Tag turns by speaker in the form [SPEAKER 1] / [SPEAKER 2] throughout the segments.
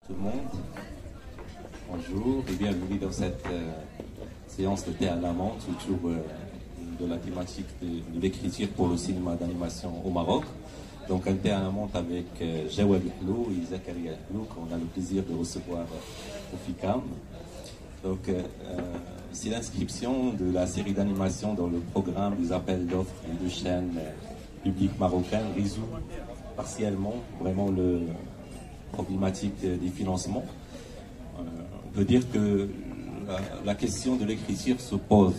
[SPEAKER 1] Tout le monde, bonjour et bienvenue dans cette séance de thé à la menthe autour de la thématique de l'écriture pour le cinéma d'animation au Maroc. Donc un thé à la menthe avec Jawad Hlou et Zakaria Hlou qu'on a le plaisir de recevoir au FICAM. Donc c'est l'inscription de la série d'animation dans le programme des appels d'offres des deux chaînes publiques marocaines résout partiellement vraiment le problématique des financements. On peut dire que la question de l'écriture se pose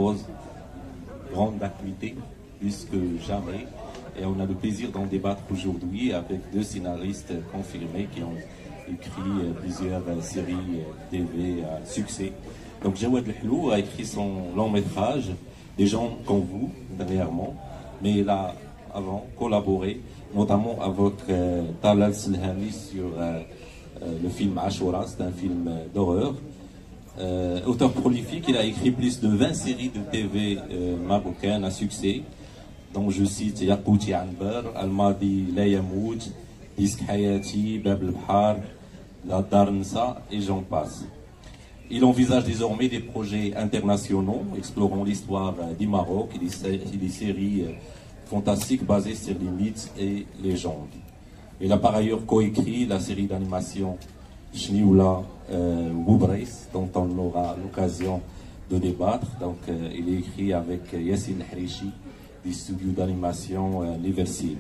[SPEAKER 1] grande acuité plus que jamais, et on a le plaisir d'en débattre aujourd'hui avec deux scénaristes confirmés qui ont écrit plusieurs séries TV à succès. Donc Jawad Hlou a écrit son long métrage, des gens comme vous dernièrement, mais il a avant collaboré notamment avec Talal Selhami sur le film Ashura, c'est un film d'horreur. Auteur prolifique, il a écrit plus de 20 séries de TV marocaines à succès, dont je cite Yaqouti Anbar, Al-Madi La Yamoud, Disk Hayati, Bab al-Bahar, La Darnsa et j'en passe. Il envisage désormais des projets internationaux explorant l'histoire du Maroc et des séries fantastique basée sur les mythes et légendes. Il a par ailleurs coécrit la série d'animation Chnioula Boubreis, dont on aura l'occasion de débattre. Donc, il est écrit avec Yassine Hrichi du studio d'animation Liversil.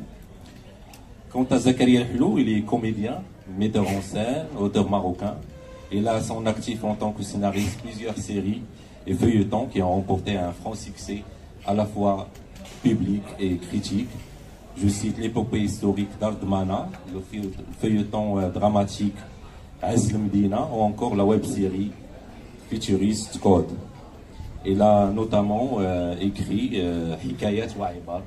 [SPEAKER 1] Quant à Zakaria Hlou, il est comédien, metteur en scène, auteur marocain. Il a à son actif en tant que scénariste plusieurs séries et feuilletons qui ont remporté un franc succès à la fois public et critique. Je cite l'épopée historique d'Ardmana, le feuilleton dramatique Azl Medina ou encore la web-série futuriste Code. Il a notamment écrit Hikayat Wa'ibar,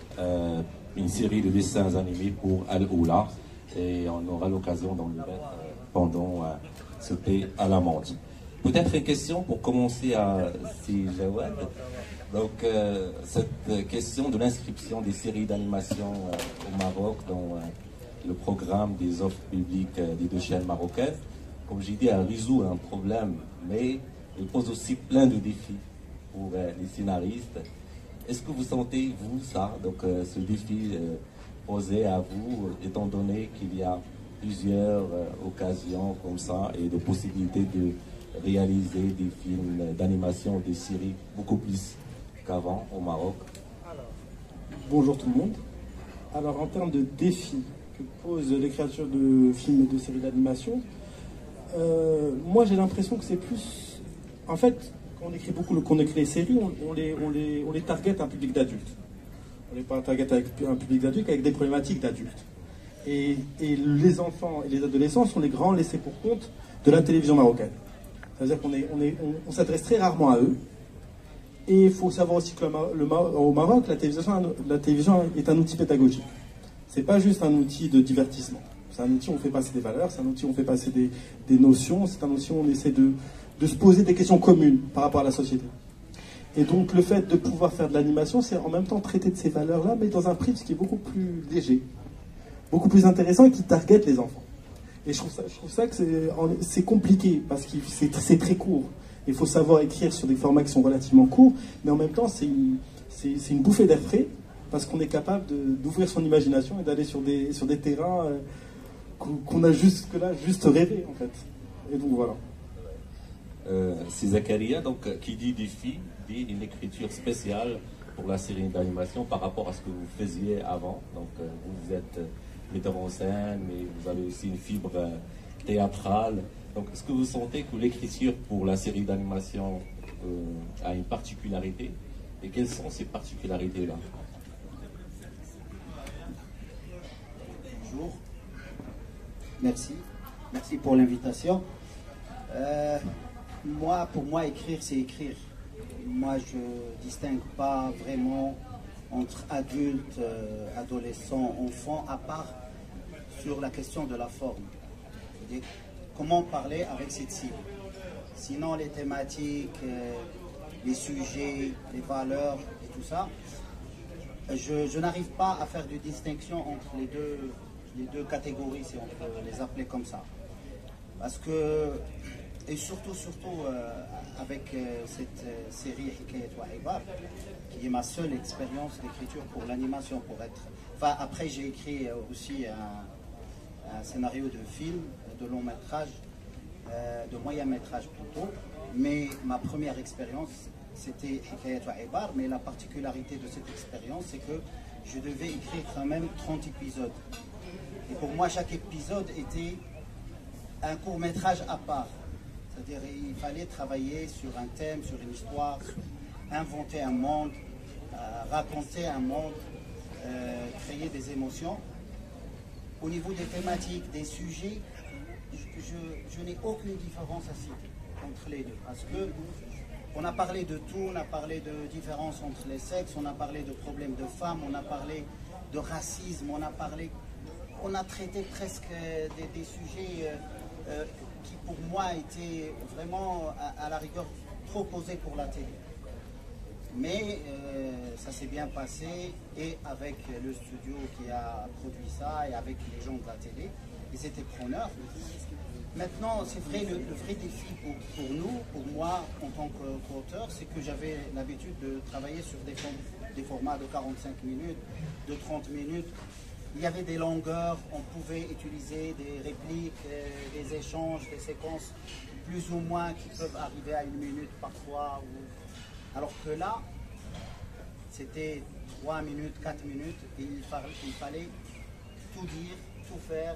[SPEAKER 1] une série de dessins animés pour Al-Oula, et on aura l'occasion d'en débattre pendant ce thé à la menthe. Peut-être une question pour commencer à si Jawad. Donc, cette question de l'inscription des séries d'animation au Maroc dans le programme des offres publiques des deux chaînes marocaines, comme j'ai dit, elle résout un problème, mais elle pose aussi plein de défis pour les scénaristes. Est-ce que vous sentez, vous, ça, donc ce défi posé à vous, étant donné qu'il y a plusieurs occasions comme ça et de possibilités de réaliser des films d'animation, des séries beaucoup plus qu'avant au Maroc?
[SPEAKER 2] Bonjour tout le monde. Alors en termes de défis que posent les créatures de films et de séries d'animation, moi j'ai l'impression que c'est plus... En fait, quand on écrit les séries, on les target un public d'adultes. On les target avec un public d'adultes avec des problématiques d'adultes. Et les enfants et les adolescents sont les grands laissés pour compte de la télévision marocaine. C'est-à-dire qu'on s'adresse très rarement à eux. Et il faut savoir aussi que au Maroc, la télévision est un outil pédagogique. C'est pas juste un outil de divertissement. C'est un outil où on fait passer des valeurs, c'est un outil où on fait passer des notions, c'est un outil où on essaie de se poser des questions communes par rapport à la société. Et donc le fait de pouvoir faire de l'animation, c'est en même temps traiter de ces valeurs-là, mais dans un prisme qui est beaucoup plus léger, beaucoup plus intéressant et qui target les enfants. Et je trouve ça que c'est compliqué, parce que c'est très court. Il faut savoir écrire sur des formats qui sont relativement courts, mais en même temps, c'est une bouffée d'air frais, parce qu'on est capable d'ouvrir son imagination et d'aller sur des terrains qu'on a jusque-là juste rêvé, en fait. Et donc voilà.
[SPEAKER 1] C'est Zakaria, donc, qui dit défi, dit une écriture spéciale pour la série d'animation par rapport à ce que vous faisiez avant. Donc, vous êtes metteur en scène, mais vous avez aussi une fibre théâtrale. Donc, est-ce que vous sentez que l'écriture pour la série d'animation a une particularité? Et quelles sont ces particularités-là?
[SPEAKER 3] Bonjour. Merci. Merci pour l'invitation. Pour moi, écrire, c'est écrire. Moi, je ne distingue pas vraiment entre adultes, adolescents, enfants, à part sur la question de la forme. Comment parler avec cette cible. Sinon, les thématiques, les sujets, les valeurs et tout ça, je n'arrive pas à faire de distinction entre les deux catégories, si on peut les appeler comme ça. Parce que, et surtout avec cette série Hikayat wa Ibar, qui est ma seule expérience d'écriture pour l'animation, pour être. Enfin, après j'ai écrit aussi un scénario de film, de long métrage, de moyen métrage plutôt, mais ma première expérience c'était Hikayat wa Ibar, mais la particularité de cette expérience c'est que je devais écrire quand même 30 épisodes. Et pour moi chaque épisode était un court métrage à part. C'est-à-dire il fallait travailler sur un thème, sur une histoire, inventer un monde, raconter un monde, créer des émotions. Au niveau des thématiques, des sujets, je n'ai aucune différence à citer entre les deux. Parce que on a parlé de tout, on a parlé de différences entre les sexes, on a parlé de problèmes de femmes, on a parlé de racisme, on a traité presque des sujets qui pour moi étaient vraiment à la rigueur trop posés pour la télé. Mais ça s'est bien passé et avec le studio qui a produit ça et avec les gens de la télé, ils étaient preneurs. Maintenant, c'est vrai, le vrai défi pour nous, pour moi en tant qu'auteur, c'est que j'avais l'habitude de travailler sur des formats de 45 minutes, de 30 minutes. Il y avait des longueurs, on pouvait utiliser des répliques, des échanges, des séquences plus ou moins qui peuvent arriver à 1 minute parfois. Alors que là, c'était 3 minutes, 4 minutes, et il fallait tout dire, tout faire,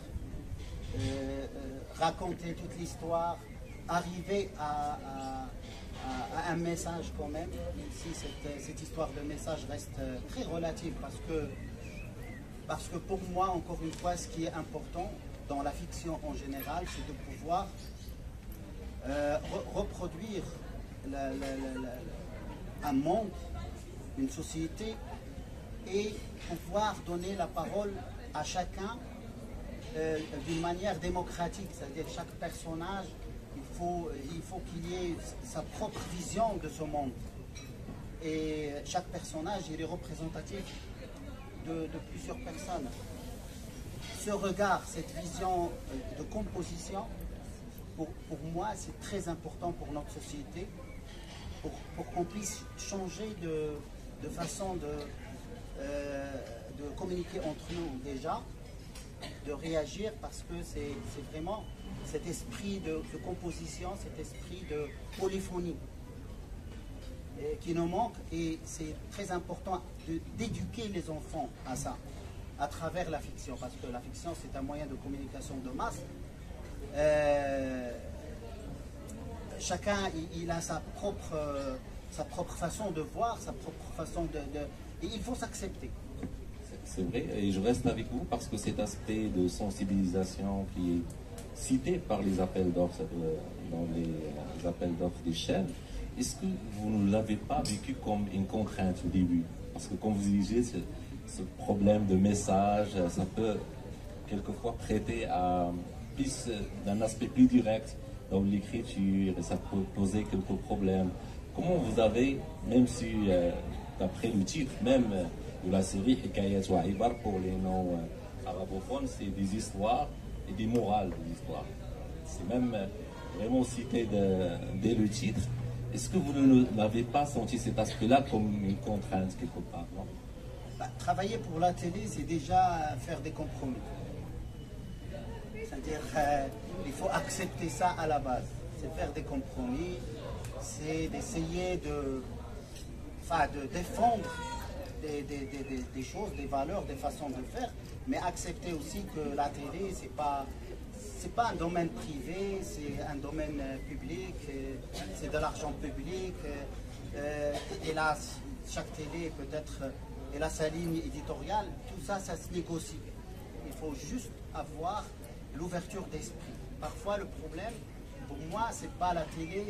[SPEAKER 3] raconter toute l'histoire, arriver à un message quand même, même si cette histoire de message reste très relative, parce que pour moi, encore une fois, ce qui est important dans la fiction en général, c'est de pouvoir reproduire un monde, une société, et pouvoir donner la parole à chacun d'une manière démocratique, c'est-à-dire chaque personnage, il faut qu'il y ait sa propre vision de ce monde. Et chaque personnage, il est représentatif de plusieurs personnes. Ce regard, cette vision de composition, pour moi, c'est très important pour notre société, pour qu'on puisse changer de façon de communiquer entre nous déjà, de réagir, parce que c'est vraiment cet esprit de composition, cet esprit de polyphonie qui nous manque, et c'est très important d'éduquer les enfants à ça, à travers la fiction, parce que la fiction c'est un moyen de communication de masse. Chacun il a sa propre façon de voir, sa propre façon et il faut s'accepter.
[SPEAKER 1] C'est vrai, et je reste avec vous parce que cet aspect de sensibilisation qui est cité par les appels d'offres, dans les appels d'offres des chaînes, est-ce que vous ne l'avez pas vécu comme une contrainte au début? Parce que comme vous disiez, ce problème de message, ça peut quelquefois prêter à plus d'un aspect plus direct dans l'écriture, et ça peut poser quelques problèmes. Comment vous avez, même si d'après le titre même de la série Hikayat wa Ibar pour les non-arabophones, c'est des histoires et des morales des histoires. C'est même vraiment cité dès le titre. Est-ce que vous n'avez pas senti cet aspect-là comme une contrainte quelque part, non?
[SPEAKER 3] Travailler pour la télé, c'est déjà faire des compromis. C'est-à-dire il faut accepter ça à la base. C'est faire des compromis, c'est d'essayer de défendre des choses, des valeurs, des façons de faire, mais accepter aussi que la télé, c'est pas un domaine privé, c'est un domaine public, c'est de l'argent public. Hélas, chaque télé peut-être, elle a sa ligne éditoriale, tout ça, ça se négocie. Il faut juste avoir l'ouverture d'esprit. Parfois, le problème, pour moi, c'est pas la télé,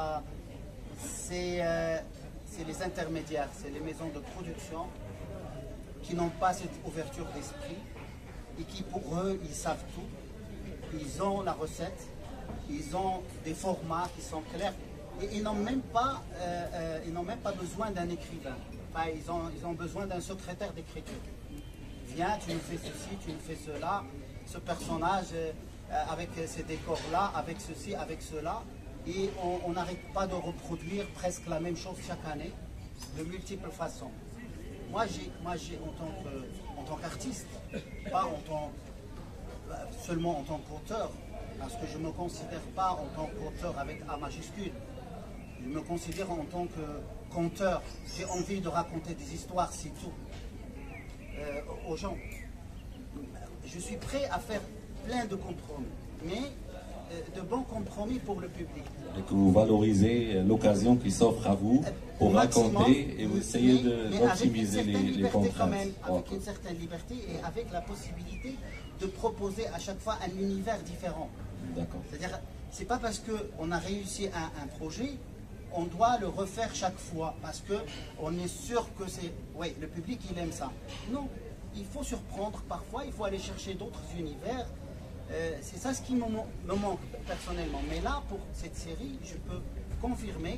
[SPEAKER 3] c'est les intermédiaires, c'est les maisons de production qui n'ont pas cette ouverture d'esprit et qui, pour eux, ils savent tout. Ils ont la recette, ils ont des formats qui sont clairs et ils n'ont même pas besoin d'un écrivain. Enfin, ils ont besoin d'un secrétaire d'écriture. Viens, tu nous fais ceci, tu nous fais cela. Ce personnage, avec ces décors-là, avec ceci, avec cela, et on n'arrête pas de reproduire presque la même chose chaque année, de multiples façons. Moi, j'ai en tant qu'artiste, pas seulement en tant qu'auteur, parce que je ne me considère pas en tant qu'auteur avec A majuscule. Je me considère en tant que conteur. J'ai envie de raconter des histoires, c'est tout, aux gens. Je suis prêt à faire plein de compromis, mais de bons compromis pour le public.
[SPEAKER 1] Et que vous valorisez l'occasion qui s'offre à vous pour raconter et vous essayez d'optimiser les contraintes.
[SPEAKER 3] Quand même, avec une certaine liberté et avec la possibilité de proposer à chaque fois un univers différent.
[SPEAKER 1] D'accord.
[SPEAKER 3] C'est-à-dire, c'est pas parce qu'on a réussi un projet, on doit le refaire chaque fois, parce qu'on est sûr que le public il aime ça. Non, il faut surprendre parfois, il faut aller chercher d'autres univers. C'est ça ce qui me manque personnellement. Mais là, pour cette série, je peux confirmer,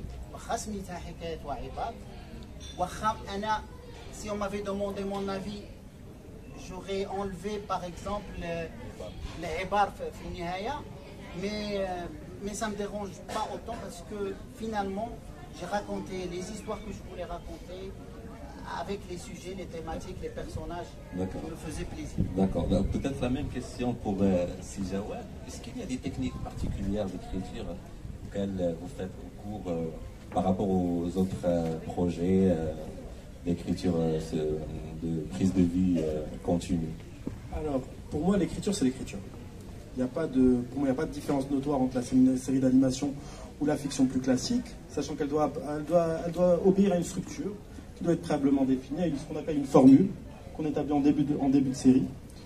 [SPEAKER 3] si on m'avait demandé mon avis, j'aurais enlevé par exemple les ibar fi nihaya, mais ça ne me dérange pas autant parce que finalement, j'ai raconté les histoires que je voulais raconter, avec les sujets, les thématiques, les personnages qui me faisaient plaisir.
[SPEAKER 1] D'accord. Peut-être la même question pour Sijawa. Est-ce qu'il y a des techniques particulières d'écriture auxquelles vous faites recours par rapport aux autres projets d'écriture, de prise de vie continue?
[SPEAKER 2] Alors, pour moi, l'écriture, c'est l'écriture. Pour moi, il n'y a pas de différence notoire entre la série d'animation ou la fiction plus classique, sachant qu'elle doit obéir à une structure qui doit être préalablement définie, à ce qu'on appelle une formule qu'on établit en début de série.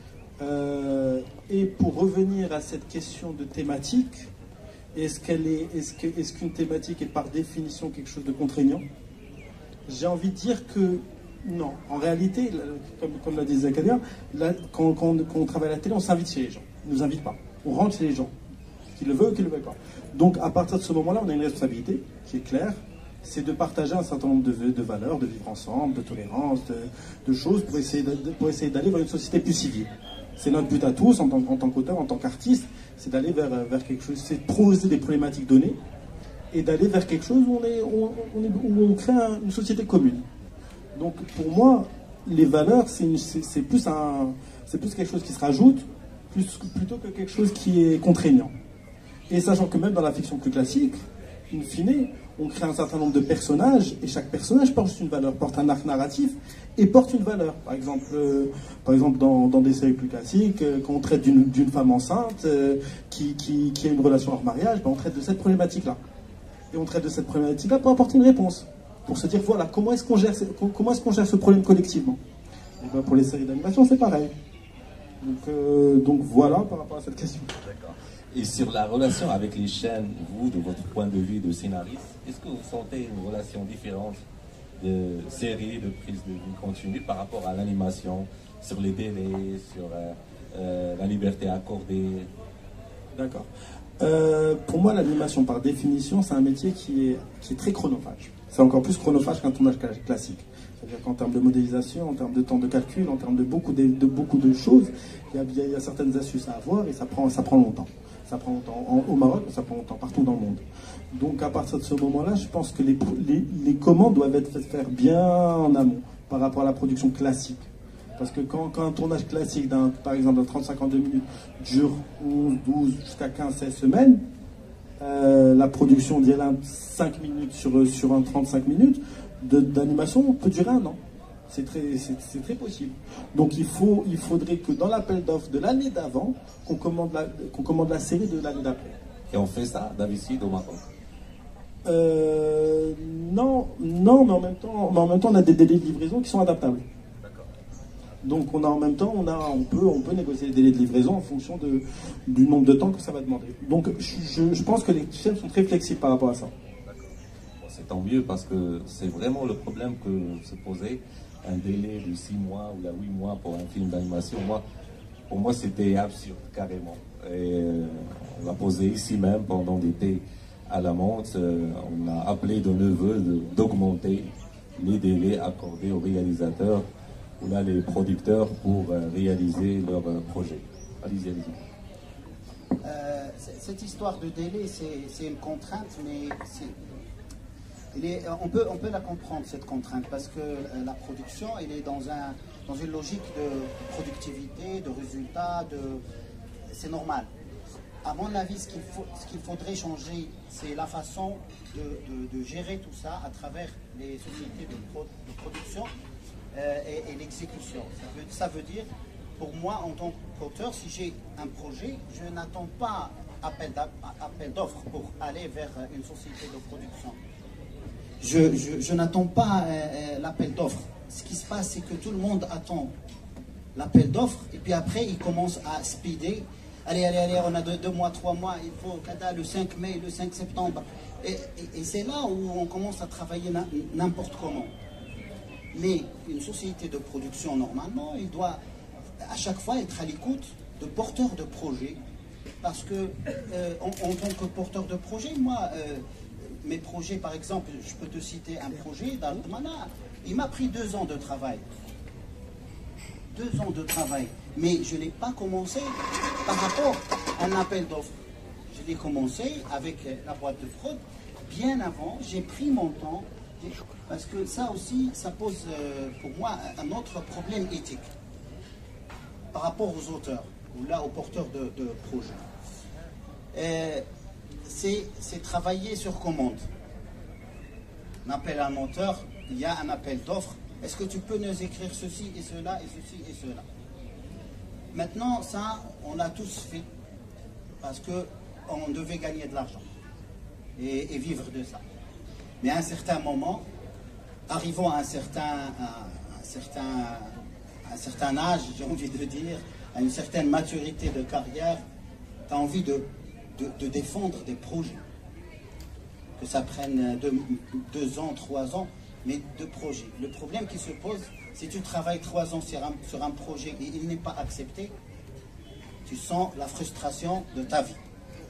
[SPEAKER 2] Et pour revenir à cette question de thématique, est-ce qu'une thématique est par définition quelque chose de contraignant? J'ai envie de dire que non. En réalité, comme l'a dit Zakaria, quand on travaille à la télé, on s'invite chez les gens. On ne nous invite pas. On rentre chez les gens, qu'ils le veulent ou qu'ils ne le veulent pas. Donc à partir de ce moment-là, on a une responsabilité qui est claire. C'est de partager un certain nombre de valeurs, de vivre ensemble, de tolérance, de choses pour essayer d'aller vers une société plus civile. C'est notre but à tous, en tant qu'auteur, en tant qu'artiste, c'est d'aller vers quelque chose, c'est de proposer des problématiques données et d'aller vers quelque chose où on crée une société commune. Donc pour moi, les valeurs, c'est plus quelque chose qui se rajoute, plutôt que quelque chose qui est contraignant. Et sachant que même dans la fiction plus classique, in fine, on crée un certain nombre de personnages, et chaque personnage porte une valeur, porte un arc narratif, et porte une valeur. Par exemple dans des séries plus classiques, quand on traite d'une femme enceinte qui a une relation hors mariage, on traite de cette problématique-là. Et on traite de cette problématique-là pour apporter une réponse. Pour se dire, voilà, comment est-ce qu'on gère ce problème collectivement? Et ben pour les séries d'animation, c'est pareil. Donc voilà par rapport à cette question.
[SPEAKER 1] D'accord. Et sur la relation avec les chaînes, vous, de votre point de vue de scénariste, est-ce que vous sentez une relation différente de série, de prise de vie continue par rapport à l'animation, sur les délais, sur la liberté accordée?
[SPEAKER 2] D'accord. Pour moi, l'animation, par définition, c'est un métier qui est très chronophage. C'est encore plus chronophage qu'un tournage classique. C'est-à-dire qu'en termes de modélisation, en termes de temps de calcul, en termes de beaucoup de choses, il y a certaines astuces à avoir et ça prend longtemps. Ça prend longtemps au Maroc, ça prend longtemps partout dans le monde. Donc à partir de ce moment-là, je pense que les commandes doivent être faites faire bien en amont par rapport à la production classique. Parce que quand un tournage classique, par exemple, de 30-52 minutes, dure 11, 12, jusqu'à 15-16 semaines, la production d'il y a 5 minutes sur un 35 minutes d'animation peut durer 1 an. C'est très possible. Donc il faudrait que dans l'appel d'offres de l'année d'avant, qu'on commande la série de l'année d'après.
[SPEAKER 1] Et on fait ça d'habitude au Maroc?
[SPEAKER 2] Non, mais en même temps, on a des délais de livraison qui sont adaptables. Donc on peut négocier les délais de livraison en fonction du nombre de temps que ça va demander. Donc je pense que les chaînes sont très flexibles par rapport à ça.
[SPEAKER 1] C'est tant mieux parce que c'est vraiment le problème que se posait un délai de 6 mois ou 8 mois pour un film d'animation. Pour moi c'était absurde carrément. Et on l'a posé ici même pendant l'été à la monte. On a appelé de neveu d'augmenter les délais accordés aux réalisateurs ou là les producteurs pour réaliser leur projet. Allez-y.
[SPEAKER 3] Cette histoire de délai, c'est une contrainte, mais on peut la comprendre, cette contrainte, parce que la production, elle est dans une logique de productivité, de résultats, c'est normal. À mon avis, ce qu'il faudrait changer, c'est la façon de gérer tout ça à travers les sociétés de production et l'exécution. Ça veut dire, pour moi, en tant qu'auteur, si j'ai un projet, je n'attends pas appel d'offres pour aller vers une société de production. Je n'attends pas l'appel d'offres. Ce qui se passe, c'est que tout le monde attend l'appel d'offres et puis après, il commence à speeder. Allez, on a 2 mois, 3 mois, il faut le 5 mai, le 5 septembre. Et c'est là où on commence à travailler n'importe comment. Mais une société de production, normalement, il doit à chaque fois être à l'écoute de porteurs de projets. Parce que, en tant que porteur de projet, moi, mes projets, par exemple, je peux te citer un projet d'Altmana, il m'a pris 2 ans de travail. 2 ans de travail. Mais je n'ai pas commencé par rapport à un appel d'offres. Je l'ai commencé avec la boîte de prod bien avant. J'ai pris mon temps. Parce que ça aussi, ça pose pour moi un autre problème éthique par rapport aux auteurs ou là aux porteurs de projets. C'est travailler sur commande. On appelle un auteur, il y a un appel d'offres. Est-ce que tu peux nous écrire ceci et cela et ceci et cela? Maintenant, ça, on l'a tous fait parce qu'on devait gagner de l'argent et vivre de ça. Mais à un certain moment, arrivons à un certain âge, j'ai envie de dire, à une certaine maturité de carrière, tu as envie de défendre des projets. Que ça prenne 2 ans, 3 ans, mais de projets. Le problème qui se pose, si tu travailles 3 ans sur un projet et il n'est pas accepté, tu sens la frustration de ta vie.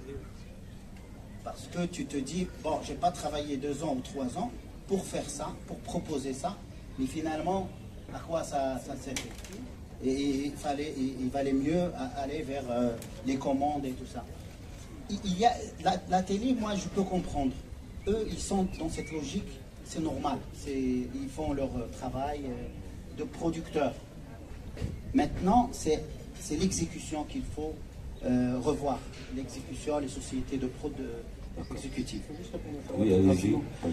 [SPEAKER 3] Parce que tu te dis, bon, je n'ai pas travaillé 2 ans ou 3 ans pour faire ça, pour proposer ça, mais finalement, à quoi ça sert? Et il valait mieux aller vers les commandes et tout ça. Il y a, la télé, moi, je peux comprendre. Eux, ils sont dans cette logique, c'est normal. Ils font leur travail de producteur. Maintenant, c'est l'exécution qu'il faut revoir. L'exécution, les sociétés de prod exécutives.
[SPEAKER 1] Oui, allez-y.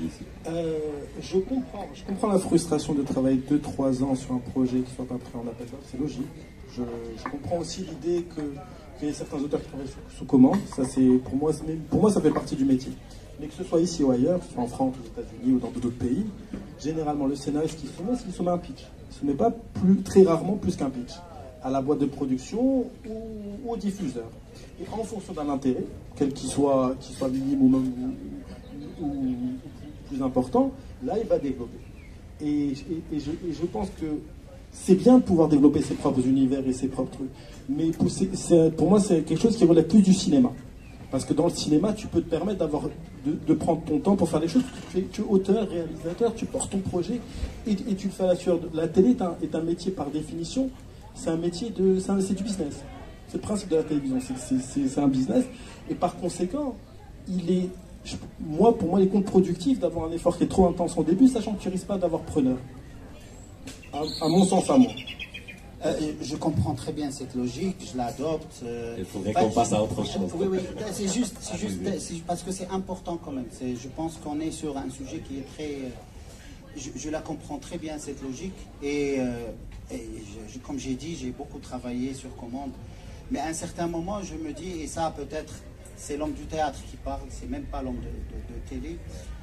[SPEAKER 2] Je comprends la frustration de travailler 2-3 ans sur un projet qui ne soit pas pris en appel d'offres, c'est logique. Je comprends aussi l'idée qu'il y ait certains auteurs qui travaillent sous commande. Ça, pour moi, ça fait partie du métier. Mais que ce soit ici ou ailleurs, que ce soit en France, aux États-Unis ou dans d'autres pays, généralement, le scénariste qui soumet, c'est qu'il soumet un pitch. Il ne soumet pas très rarement plus qu'un pitch à la boîte de production ou au diffuseur. Et en fonction d'un intérêt, quel qu'il soit minime ou même ou plus important, là, il va développer. Et je pense que c'est bien de pouvoir développer ses propres univers et ses propres trucs. Mais pour moi, c'est quelque chose qui relève plus du cinéma. Parce que dans le cinéma, tu peux te permettre de prendre ton temps pour faire des choses. Tu es auteur, réalisateur, tu portes ton projet et tu le fais à la sueur. La télé est un métier par définition. C'est un métier c'est du business. C'est le principe de la télévision. C'est un business. Et par conséquent, pour moi, il est contre-productif d'avoir un effort qui est trop intense au début, sachant que tu risques pas d'avoir preneur. À mon sens, à moi.
[SPEAKER 3] Je comprends très bien cette logique, je l'adopte.
[SPEAKER 1] Il faudrait qu'on passe à autre chose.
[SPEAKER 3] Oui, c'est juste parce que c'est important quand même. Je pense qu'on est sur un sujet qui est très... Je la comprends très bien, cette logique. Et comme j'ai dit, j'ai beaucoup travaillé sur commande. Mais à un certain moment, je me dis, et ça peut-être, c'est l'homme du théâtre qui parle, c'est même pas l'homme de télé.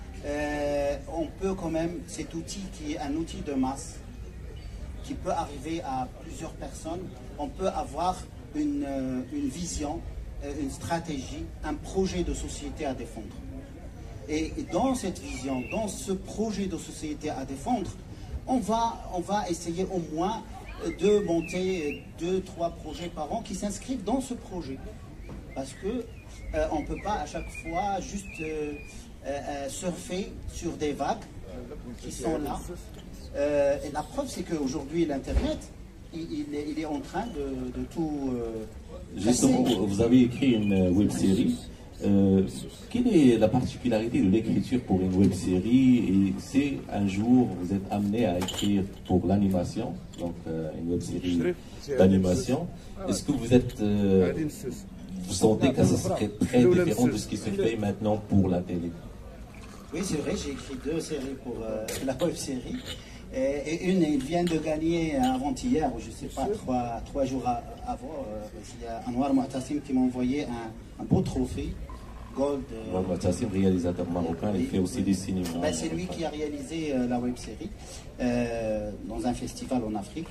[SPEAKER 3] On peut quand même, cet outil qui est un outil de masse, qui peut arriver à plusieurs personnes, on peut avoir une vision, une stratégie, un projet de société à défendre. Et dans cette vision, dans ce projet de société à défendre, on va essayer au moins de monter 2-3 projets par an qui s'inscrivent dans ce projet. Parce que on ne peut pas à chaque fois juste surfer sur des vagues qui sont là. Et la preuve, c'est qu'aujourd'hui, l'Internet, il est en train de tout...
[SPEAKER 1] Justement, vous avez écrit une web-série. Quelle est la particularité de l'écriture pour une web-série? Et si un jour vous êtes amené à écrire pour l'animation, donc une web-série d'animation, est-ce que vous êtes... vous sentez que ça serait très différent de ce qui se fait maintenant pour la télé?
[SPEAKER 3] Oui, c'est vrai, j'ai écrit 2 séries pour la web-série. Et une, il vient de gagner avant-hier, ou je ne sais pas, 3 jours avant. Il y a Anwar Mu'tasim qui m'a envoyé un beau trophée, Gold.
[SPEAKER 1] Anwar Mu'tasim, réalisateur marocain, il fait aussi du cinéma.
[SPEAKER 3] Ben, c'est lui qui a réalisé la web-série dans un festival en Afrique.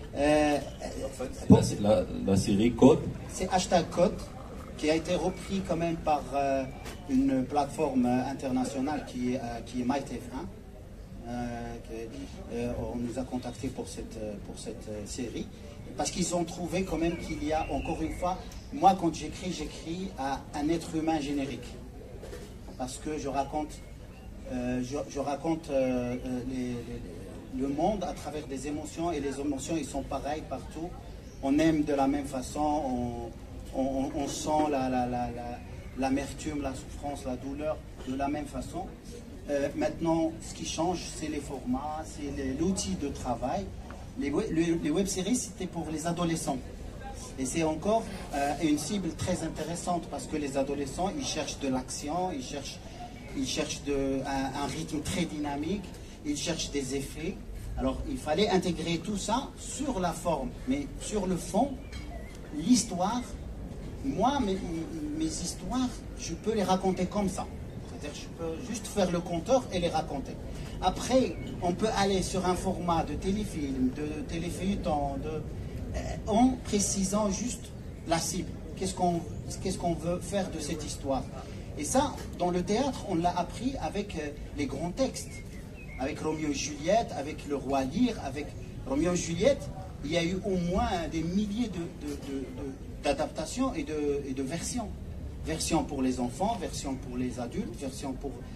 [SPEAKER 1] La série Code.
[SPEAKER 3] C'est Hashtag Code, qui a été repris quand même par une plateforme internationale qui est MyTF1. On nous a contactés pour cette série, parce qu'ils ont trouvé quand même qu'il y a, encore une fois, moi quand j'écris à un être humain générique, parce que je raconte le monde à travers des émotions, et les émotions ils sont pareilles partout, on aime de la même façon, on sent l'amertume, la souffrance, la douleur de la même façon. Maintenant, ce qui change, c'est les formats, c'est l'outil de travail. Les web-séries, c'était pour les adolescents. Et c'est encore une cible très intéressante, parce que les adolescents, ils cherchent de l'action, ils cherchent un rythme très dynamique, ils cherchent des effets. Alors, il fallait intégrer tout ça sur la forme, mais sur le fond, l'histoire, moi, mes histoires, je peux les raconter comme ça. C'est-à-dire, je peux juste faire le compteur et les raconter. Après, on peut aller sur un format de téléfilm, de téléfeuilleton, en précisant juste la cible. Qu'est-ce qu'on veut faire de cette histoire? Et ça, dans le théâtre, on l'a appris avec les grands textes. Avec Roméo et Juliette, avec Le Roi Lear, avec Roméo et Juliette, il y a eu au moins des milliers d'adaptations et de versions. Version pour les enfants, version pour les adultes, version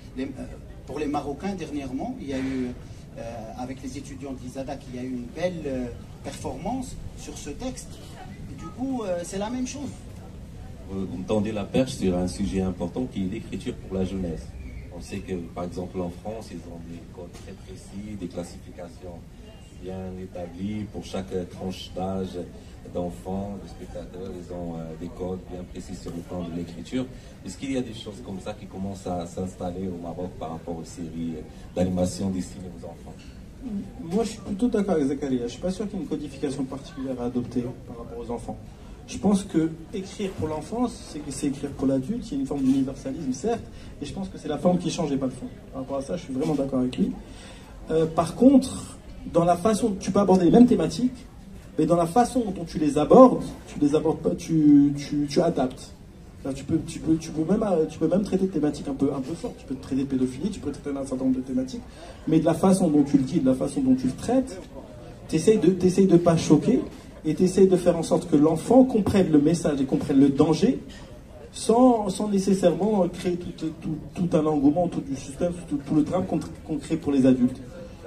[SPEAKER 3] pour les Marocains dernièrement. Il y a eu, avec les étudiants de l'ISADAC, il y a eu une belle performance sur ce texte. Et du coup, c'est la même chose.
[SPEAKER 1] Vous me tendez la perche sur un sujet important qui est l'écriture pour la jeunesse. On sait que, par exemple, en France, ils ont des codes très précis, des classifications bien établies pour chaque tranche d'âge d'enfants, de spectateurs. Ils ont des codes bien précis sur le plan de l'écriture. Est-ce qu'il y a des choses comme ça qui commencent à s'installer au Maroc par rapport aux séries d'animation destinées aux enfants?
[SPEAKER 2] Moi, je suis plutôt d'accord avec Zakaria. Je ne suis pas sûr qu'il y ait une codification particulière à adopter par rapport aux enfants. Je pense que écrire pour l'enfance, c'est écrire pour l'adulte. Il y a une forme d'universalisme, certes, et je pense que c'est la forme qui change et pas le fond. Par rapport à ça, je suis vraiment d'accord avec lui. Par contre, dans la façon, tu peux aborder les mêmes thématiques, mais dans la façon dont tu les abordes pas, tu adaptes. Là, tu peux même traiter de thématiques un peu fortes. Tu peux traiter de pédophilie, tu peux traiter d'un certain nombre de thématiques, mais de la façon dont tu le dis, de la façon dont tu le traites, t'essayes de pas choquer, et t'essayes de faire en sorte que l'enfant comprenne le message et comprenne le danger, sans nécessairement créer tout un engouement, tout du suspense, tout le drame qu'on crée pour les adultes.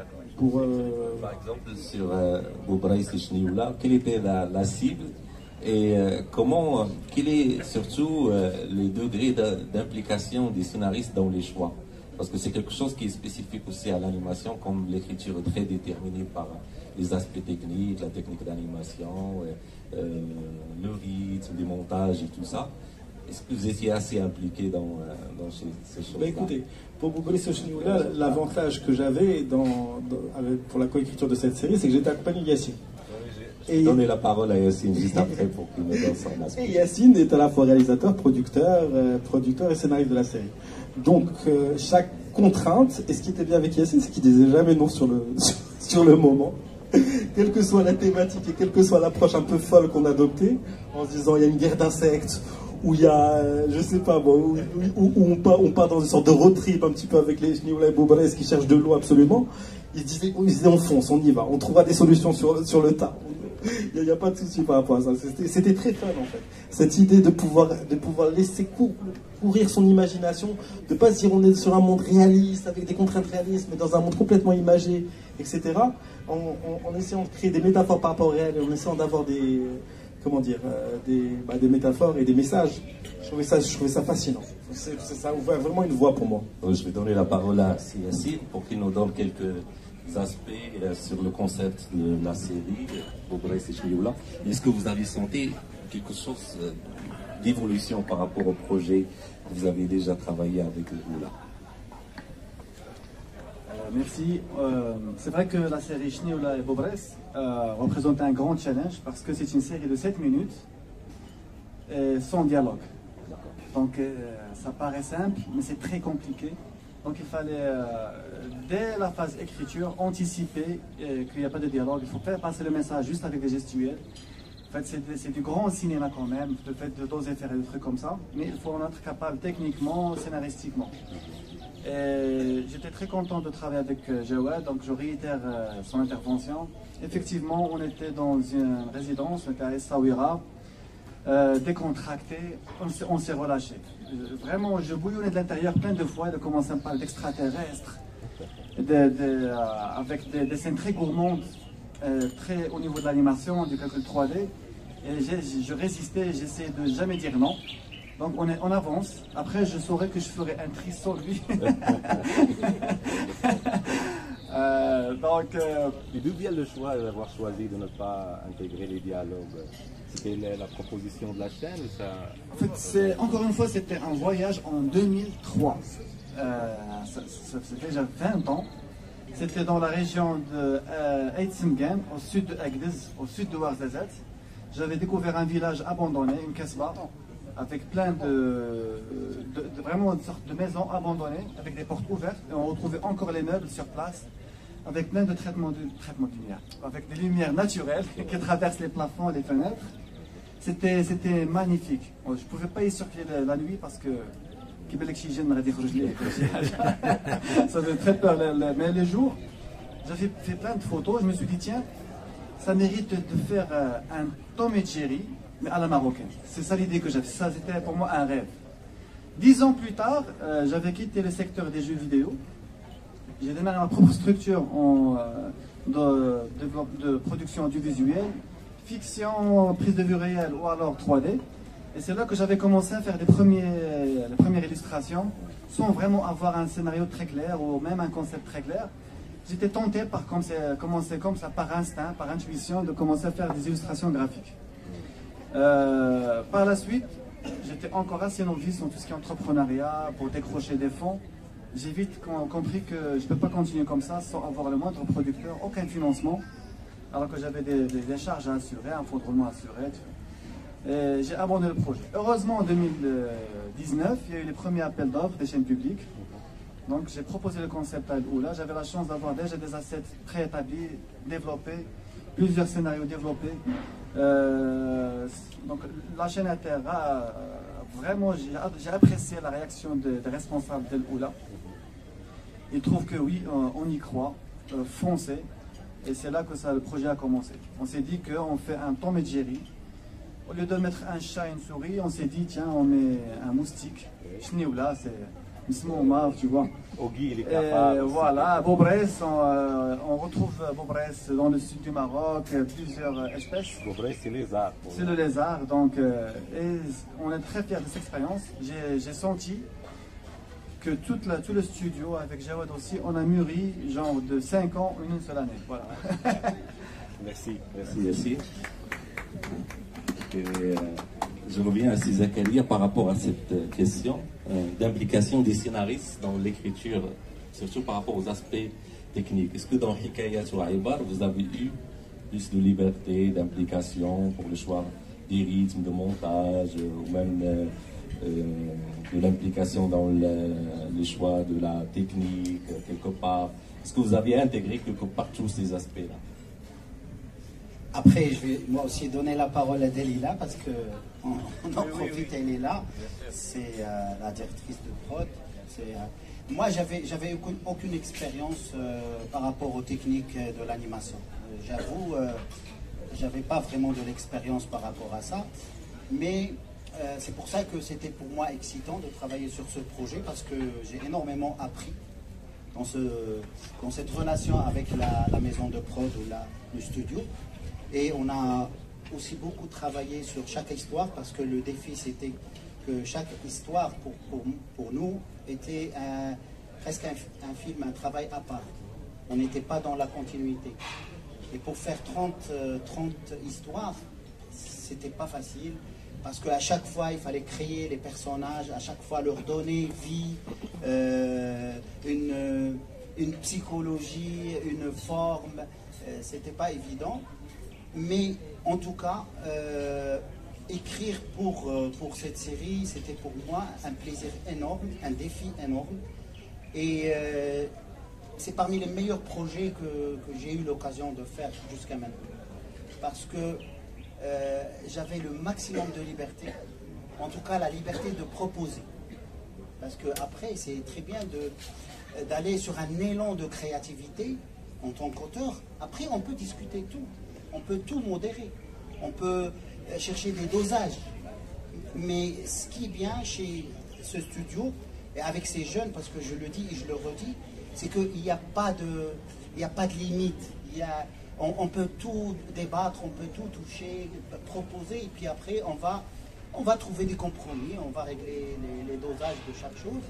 [SPEAKER 1] Par exemple, sur Boubraïs et Chenioula, quelle était la cible et quel est surtout le degré d'implication des scénaristes dans les choix? Parce que c'est quelque chose qui est spécifique aussi à l'animation, comme l'écriture est très déterminée par les aspects techniques, la technique d'animation, le rythme, les montages et tout ça. Est-ce que vous étiez assez impliqué dans ces choses-là?
[SPEAKER 2] Écoutez, pour Boubraïs et Chenioula, l'avantage que j'avais pour la coécriture de cette série, c'est que j'étais accompagné de Yacine.
[SPEAKER 1] Je vais donner la parole à Yacine juste après pour qu'il me donne son aspect.
[SPEAKER 2] Et Yacine est à la fois réalisateur, producteur et scénariste de la série. Donc, chaque contrainte, et ce qui était bien avec Yacine, c'est qu'il disait jamais non sur le moment. Quelle que soit la thématique et quelle que soit l'approche un peu folle qu'on adoptait, en se disant il y a une guerre d'insectes, où il y a, je sais pas, bon, où on part dans une sorte de road trip un petit peu avec les Chenioula et Boubraïs qui cherchent de l'eau absolument, ils disaient on fonce, on y va, on trouvera des solutions sur le tas. Il n'y a pas de souci par rapport à ça. C'était très fun en fait. Cette idée de pouvoir laisser courir son imagination, de ne pas se dire on est sur un monde réaliste, avec des contraintes réalistes, mais dans un monde complètement imagé, etc. En essayant de créer des métaphores par rapport au réel, et en essayant d'avoir des, comment dire, des métaphores et des messages. Je trouvais ça fascinant. Ça ouvre vraiment une voie pour moi.
[SPEAKER 1] Je vais donner la parole à Yassine pour qu'il nous donne quelques aspects sur le concept de la série Bobrès et Chnioula. Est-ce que vous avez senti quelque chose d'évolution par rapport au projet que vous avez déjà travaillé avec vous là?
[SPEAKER 4] Merci. C'est vrai que la série Chnioula et Bobrès représente un grand challenge parce que c'est une série de 7 minutes et sans dialogue. Donc ça paraît simple, mais c'est très compliqué. Donc il fallait, dès la phase écriture, anticiper qu'il n'y a pas de dialogue. Il faut faire passer le message juste avec des gestuels. En fait, c'est du grand cinéma quand même, le fait d'oser faire des trucs comme ça. Mais il faut en être capable techniquement, scénaristiquement. Et j'étais très content de travailler avec Jawad, donc je réitère son intervention. Effectivement, on était dans une résidence, on était à Essaouira, décontracté, on s'est relâché. Vraiment, je bouillonnais de l'intérieur plein de fois, de commencer à parler d'extraterrestres, avec des scènes très gourmandes, très au niveau de l'animation, du calcul 3D. Et je résistais, j'essayais de jamais dire non. Donc on avance. Après, je saurais que je ferais un tri sur lui.
[SPEAKER 5] Et d'où vient le choix d'avoir choisi de ne pas intégrer les dialogues? C'était la proposition de la chaîne ou ça...
[SPEAKER 4] En fait, encore une fois, c'était un voyage en 2003. C'était déjà 20 ans. C'était dans la région de Eitzemgen, au sud de Agdez, au sud de Ouarzazate. J'avais découvert un village abandonné, une kasbah, avec plein vraiment une sorte de maisons abandonnées, avec des portes ouvertes, et on retrouvait encore les meubles sur place, avec plein de traitements de lumière, avec des lumières naturelles qui traversent les plafonds et les fenêtres. C'était magnifique. Je ne pouvais pas y circuler la nuit parce que ça fait très peur. Mais les jours, j'avais fait plein de photos, je me suis dit tiens, ça mérite de faire un Tom et Jerry, mais à la marocaine. C'est ça l'idée que j'avais. Ça, c'était pour moi un rêve. 10 ans plus tard, j'avais quitté le secteur des jeux vidéo. J'ai démarré ma propre structure de production audiovisuelle, fiction, prise de vue réelle ou alors 3D. Et c'est là que j'avais commencé à faire les premières illustrations, sans vraiment avoir un scénario très clair ou même un concept très clair. J'étais tenté par commencer comme ça, par instinct, par intuition, de commencer à faire des illustrations graphiques. Par la suite, j'étais encore assez novice en tout ce qui est entrepreneuriat, pour décrocher des fonds. J'ai vite compris que je ne peux pas continuer comme ça sans avoir le moindre producteur, aucun financement, alors que j'avais des charges à assurer, un fonds de roulement à assurer. Et j'ai abandonné le projet. Heureusement, en 2019, il y a eu les premiers appels d'offres des chaînes publiques. Donc j'ai proposé le concept à Oula. J'avais la chance d'avoir déjà des assets préétablis, développés, plusieurs scénarios développés. Donc la chaîne Inter vraiment, j'ai apprécié la réaction des responsables de Oula. Ils trouvent que oui, on y croit, foncez. Et c'est là que le projet a commencé. On s'est dit qu'on fait un Tom et Jerry. Au lieu de mettre un chat et une souris, on s'est dit tiens, on met un moustique. Chnioula, c'est Omar, tu vois.
[SPEAKER 5] Ogui, il est capable.
[SPEAKER 4] Voilà, Bobrès, on retrouve Bobrès dans le sud du Maroc, plusieurs espèces.
[SPEAKER 5] Bobrès, c'est lézard.
[SPEAKER 4] C'est le lézard, donc et on est très fiers de cette expérience. J'ai senti que tout le studio, avec Jawad aussi, on a mûri genre de 5 ans en une seule année. Voilà.
[SPEAKER 5] Merci.
[SPEAKER 1] Merci. Je reviens à Zakaria par rapport à cette question d'implication des scénaristes dans l'écriture, surtout par rapport aux aspects techniques. Est-ce que dans Hikayat ou Aibar, vous avez eu plus de liberté, d'implication pour le choix des rythmes de montage ou même de l'implication dans le choix de la technique quelque part? Est-ce que vous avez intégré quelque part tous ces aspects-là?
[SPEAKER 3] Après, je vais moi aussi donner la parole à Delila parce qu'on en profite, elle est là. C'est la directrice de prod. Moi, j'avais aucune expérience par rapport aux techniques de l'animation. J'avoue, j'avais pas vraiment de l'expérience par rapport à ça. Mais c'est pour ça que c'était pour moi excitant de travailler sur ce projet, parce que j'ai énormément appris dans cette relation avec la maison de prod ou le studio. Et on a aussi beaucoup travaillé sur chaque histoire, parce que le défi c'était que chaque histoire pour nous était presque un film, un travail à part. On n'était pas dans la continuité. Et pour faire 30 histoires, c'était pas facile, parce qu'à chaque fois il fallait créer les personnages, à chaque fois leur donner vie, une psychologie, une forme. C'était pas évident, mais en tout cas écrire pour cette série, c'était pour moi un plaisir énorme, un défi énorme, et c'est parmi les meilleurs projets que j'ai eu l'occasion de faire jusqu'à maintenant, parce que j'avais le maximum de liberté, en tout cas la liberté de proposer, parce que après c'est très bien d'aller sur un élan de créativité en tant qu'auteur. Après on peut discuter tout, on peut tout modérer, on peut chercher des dosages, mais ce qui est bien chez ce studio et avec ces jeunes, parce que je le dis et je le redis, c'est qu'il n'y a pas de limite. On peut tout débattre, on peut tout toucher, proposer, et puis après on va trouver des compromis, on va régler les dosages de chaque chose.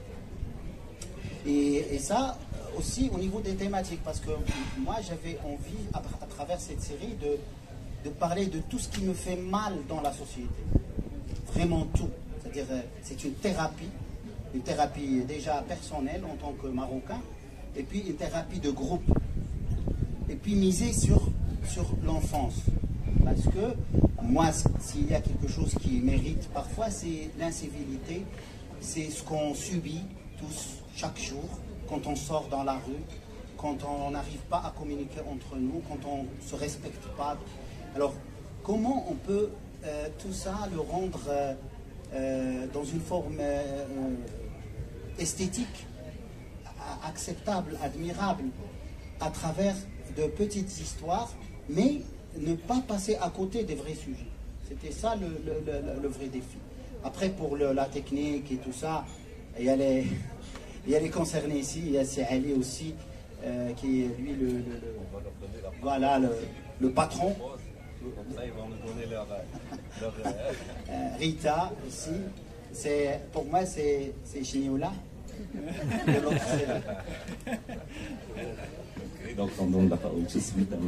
[SPEAKER 3] Et ça aussi au niveau des thématiques, parce que moi j'avais envie à travers cette série de parler de tout ce qui me fait mal dans la société. Vraiment tout. C'est-à-dire c'est une thérapie déjà personnelle en tant que Marocain, et puis une thérapie de groupe. Et puis miser sur l'enfance. Parce que moi, s'il y a quelque chose qui mérite parfois, c'est l'incivilité. C'est ce qu'on subit tous chaque jour, quand on sort dans la rue, quand on n'arrive pas à communiquer entre nous, quand on ne se respecte pas. Alors, comment on peut tout ça le rendre dans une forme esthétique, acceptable, admirable, à travers de petites histoires, mais ne pas passer à côté des vrais sujets. C'était ça le vrai défi. Après, pour la technique et tout ça, il y a les concernés ici, il y a Ali aussi, qui est lui le patron.
[SPEAKER 5] Comme ça, ils vont nous donner leur
[SPEAKER 3] Rita aussi, pour moi c'est Chiniola de l'autre série.
[SPEAKER 1] Donc on donne la parole tout de suite à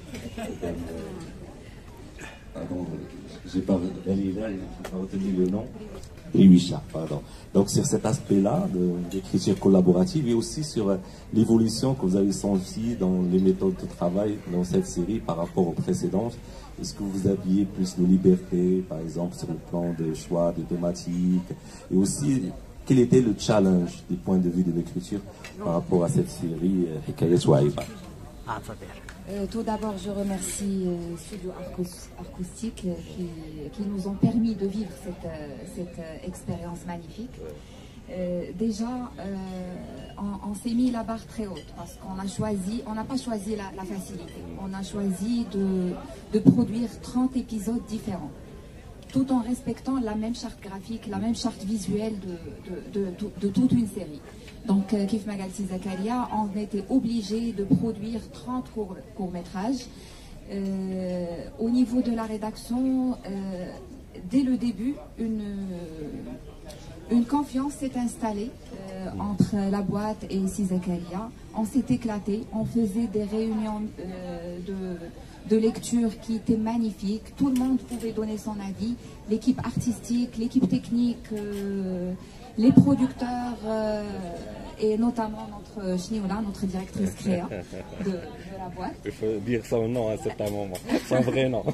[SPEAKER 1] pardon, j'ai pas retenu le nom. Riwisha, pardon. Donc sur cet aspect-là d'écriture collaborative et aussi sur l'évolution que vous avez sentie dans les méthodes de travail dans cette série par rapport aux précédentes. Est-ce que vous aviez plus de liberté, par exemple, sur le plan de choix, de thématiques, et aussi quel était le challenge du point de vue de l'écriture par rapport à cette série Hikayat Waïba?
[SPEAKER 6] Tout d'abord, je remercie Studio Acoustique qui nous ont permis de vivre cette expérience magnifique. Déjà, on s'est mis la barre très haute parce on n'a pas choisi la facilité. On a choisi de produire 30 épisodes différents, tout en respectant la même charte graphique, la même charte visuelle de toute une série. Donc, Kif Magalti Zakaria, on était obligé de produire 30 courts-métrages. Au niveau de la rédaction, dès le début, une confiance s'est installée entre la boîte et Zakaria. On s'est éclaté, on faisait des réunions de lecture qui étaient magnifiques. Tout le monde pouvait donner son avis. L'équipe artistique, l'équipe technique, les producteurs et notamment notre Chiniola, notre directrice créa de la boîte.
[SPEAKER 5] Il faut dire son nom à certain moment, son vrai nom.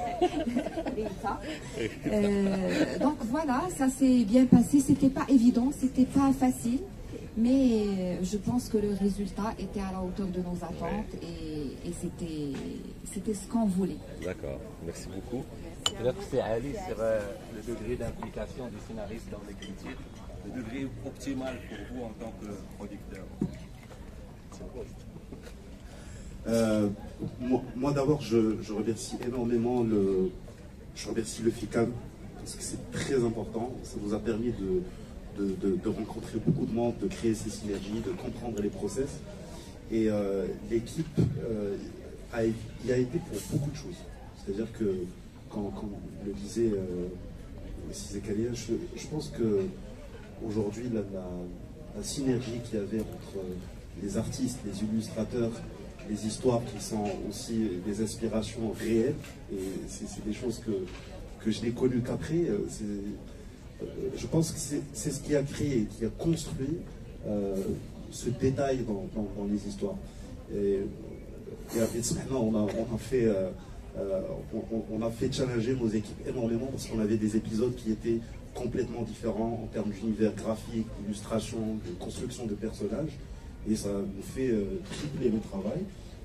[SPEAKER 6] Donc voilà, ça s'est bien passé. C'était pas évident, c'était pas facile, mais je pense que le résultat était à la hauteur de nos attentes et c'était ce qu'on voulait.
[SPEAKER 5] D'accord, merci beaucoup. Peut-être que c'est Ali sur le degré d'implication du scénariste dans l'écriture, le degré optimal pour vous en tant que producteur.
[SPEAKER 7] Moi d'abord, je remercie énormément je remercie le FICAM parce que c'est très important. Ça nous a permis de rencontrer beaucoup de monde, de créer ces synergies, de comprendre les process. Et l'équipe y a été pour beaucoup de choses. C'est-à-dire que, comme le disait Cissé Kalia, je pense qu'aujourd'hui, la synergie qu'il y avait entre les artistes, les illustrateurs, les histoires qui sont aussi des aspirations réelles, et c'est des choses que je n'ai connues qu'après, je pense que c'est ce qui a créé, qui a construit ce détail dans les histoires. Et maintenant, on a fait challenger nos équipes énormément parce qu'on avait des épisodes qui étaient complètement différents en termes d'univers graphique, d'illustration, de construction de personnages. Et ça nous fait tripler le travail.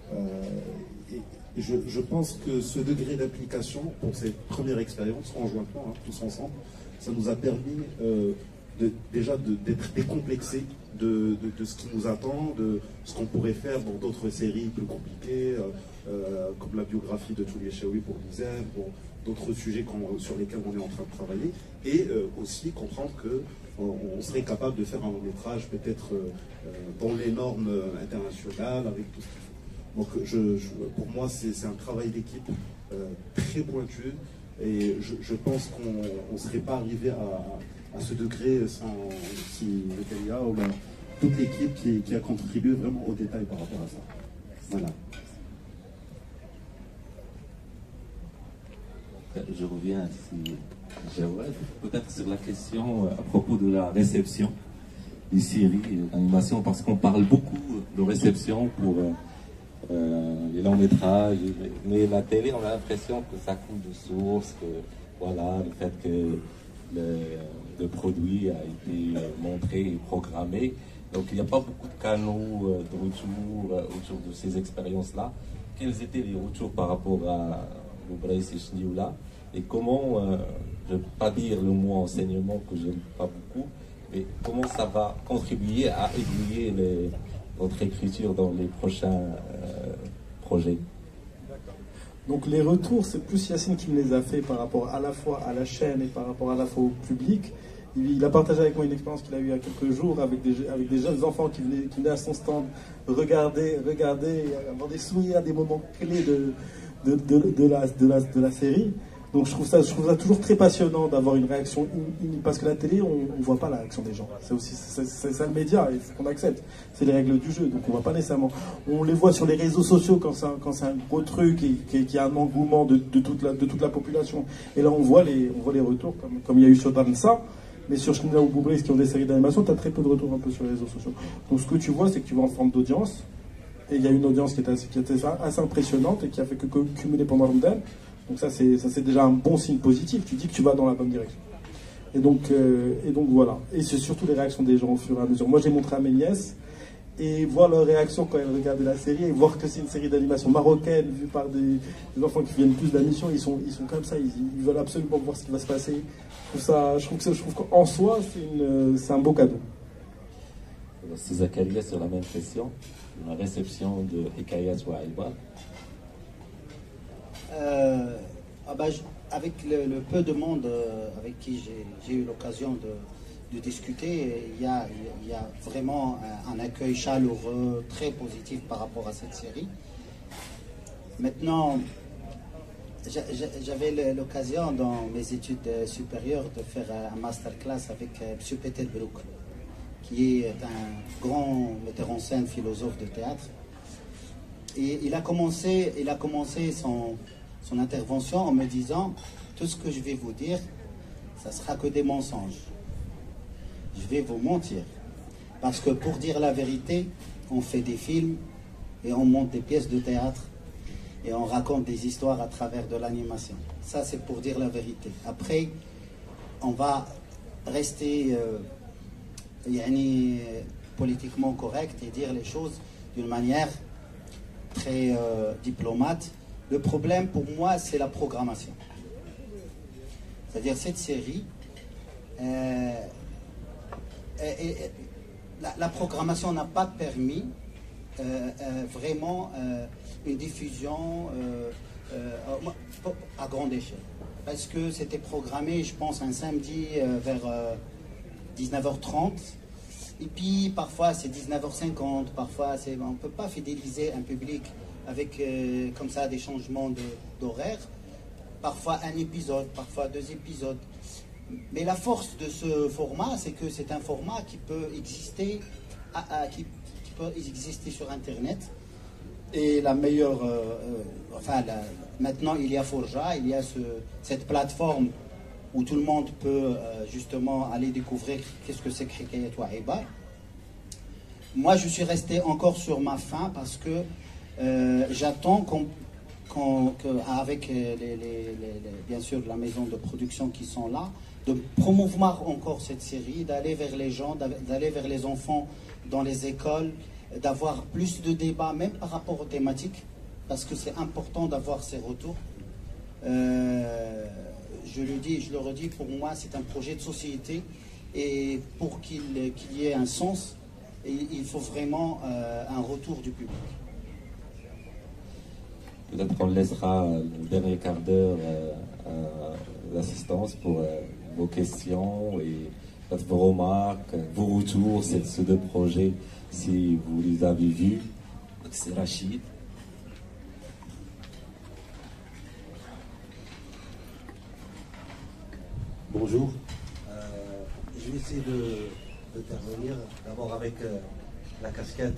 [SPEAKER 7] Et je pense que ce degré d'application pour cette première expérience, conjointement, tous ensemble, ça nous a permis déjà d'être décomplexés de ce qui nous attend, de ce qu'on pourrait faire dans d'autres séries plus compliquées, comme la biographie de Toulier Chaoui pour Nizem, pour d'autres sujets sur lesquels on est en train de travailler, et aussi comprendre qu'on serait capable de faire un long métrage peut-être dans les normes internationales, avec tout ce qu'il faut. Donc pour moi, c'est un travail d'équipe très pointu, et je pense qu'on ne serait pas arrivé à ce degré si le Kalia ou toute l'équipe qui a contribué vraiment au détail par rapport à ça. Voilà.
[SPEAKER 1] Je reviens ici, peut-être sur la question à propos de la réception des séries d'animation, parce qu'on parle beaucoup de réception pour les longs métrages, mais la télé, on a l'impression que ça coule de source, que voilà, le fait que le produit a été montré et programmé. Donc il n'y a pas beaucoup de canaux de retour autour de ces expériences-là. Quels étaient les retours par rapport à Boubraïs et Chnioula, et comment, je ne veux pas dire le mot enseignement que je n'aime pas beaucoup, mais comment ça va contribuer à aiguiller notre écriture dans les prochains projets?
[SPEAKER 2] Donc les retours, c'est plus Yacine qui me les a fait par rapport à la fois à la chaîne et par rapport à la fois au public. Il a partagé avec moi une expérience qu'il a eue il y a quelques jours avec des jeunes enfants qui venaient à son stand regarder, avoir des souvenirs, des moments clés de la série. Donc je trouve ça toujours très passionnant d'avoir une réaction unique, parce que la télé, on ne voit pas la réaction des gens. C'est ça le média, il faut qu'on accepte. C'est les règles du jeu, donc on ne voit pas nécessairement. On les voit sur les réseaux sociaux quand c'est un gros truc et qu'il y a un engouement de toute la population. Et là on voit les retours, comme il y a eu sur Dansa. Mais sur Chnioula ou Boubraïs qui ont des séries d'animation, tu as très peu de retours un peu sur les réseaux sociaux. Donc ce que tu vois, c'est que tu vois en forme d'audience, et il y a une audience qui était assez impressionnante et qui a fait que cumuler pendant Ramadan. Donc ça c'est déjà un bon signe positif, tu dis que tu vas dans la bonne direction. Et donc voilà. Et c'est surtout les réactions des gens au fur et à mesure. Moi j'ai montré à mes nièces, et voir leur réaction quand elles regardaient la série, et voir que c'est une série d'animation marocaine vue par des enfants qui viennent plus de la mission, ils sont comme ça, ils veulent absolument voir ce qui va se passer. Je trouve qu'en soi c'est un beau cadeau.
[SPEAKER 1] C'est Zakaria sur la même question, la réception de Hikayat ou Aïba.
[SPEAKER 3] Avec le peu de monde avec qui j'ai eu l'occasion de discuter, il y a vraiment un accueil chaleureux, très positif par rapport à cette série. Maintenant, j'avais l'occasion dans mes études supérieures de faire un masterclass avec M. Peter Brook, qui est un grand metteur en scène, philosophe de théâtre. Et il a commencé son intervention en me disant: tout ce que je vais vous dire, ça sera que des mensonges. Je vais vous mentir. Parce que pour dire la vérité, on fait des films et on monte des pièces de théâtre et on raconte des histoires à travers de l'animation. Ça, c'est pour dire la vérité. Après, on va rester politiquement correct et dire les choses d'une manière très diplomate. Le problème pour moi, c'est la programmation. C'est-à-dire cette série, la programmation n'a pas permis vraiment une diffusion à grande échelle. parce que c'était programmé, je pense, un samedi vers 19h30. Et puis parfois c'est 19h50, parfois on ne peut pas fidéliser un public avec comme ça des changements d'horaire. Parfois un épisode, parfois 2 épisodes. Mais la force de ce format, c'est que c'est un format qui peut exister, sur Internet. Et la meilleure, maintenant il y a Forja, il y a cette plateforme où tout le monde peut justement aller découvrir qu'est-ce que c'est Hikayat wa Ibar. Moi, je suis resté encore sur ma faim parce que j'attends qu'avec bien sûr la maison de production qui sont là, de promouvoir encore cette série, d'aller vers les gens, d'aller vers les enfants dans les écoles, d'avoir plus de débats, même par rapport aux thématiques, parce que c'est important d'avoir ces retours. Je le dis et je le redis, pour moi, c'est un projet de société et pour qu'il y ait un sens, il faut vraiment un retour du public.
[SPEAKER 1] Peut-être qu'on laissera le dernier quart d'heure à l'assistance pour vos questions et peut-être vos remarques, vos retours sur ces 2 projets, si vous les avez vus. C'est Rachid.
[SPEAKER 8] Bonjour. Je vais essayer d'intervenir d'abord avec la casquette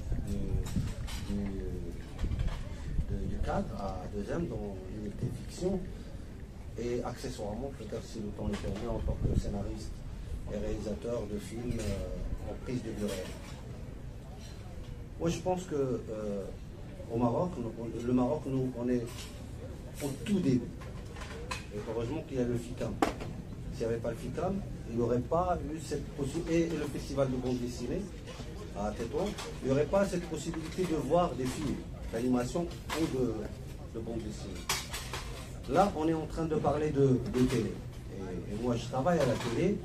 [SPEAKER 8] du cadre à 2M dans l'unité fiction et accessoirement, peut-être si le temps le permet, en tant que scénariste et réalisateur de films en prise de vue réelle. Moi, je pense que au Maroc, le Maroc, nous, on est au tout début. Et heureusement qu'il y a le FICAM. S'il n'y avait pas le FICAM, il n'y aurait pas eu cette possibilité, et le festival de bande dessinée à Tétouan, il n'y aurait pas cette possibilité de voir des films d'animation ou de bande dessinée. Là, on est en train de parler de télé. Et moi, je travaille à la télé.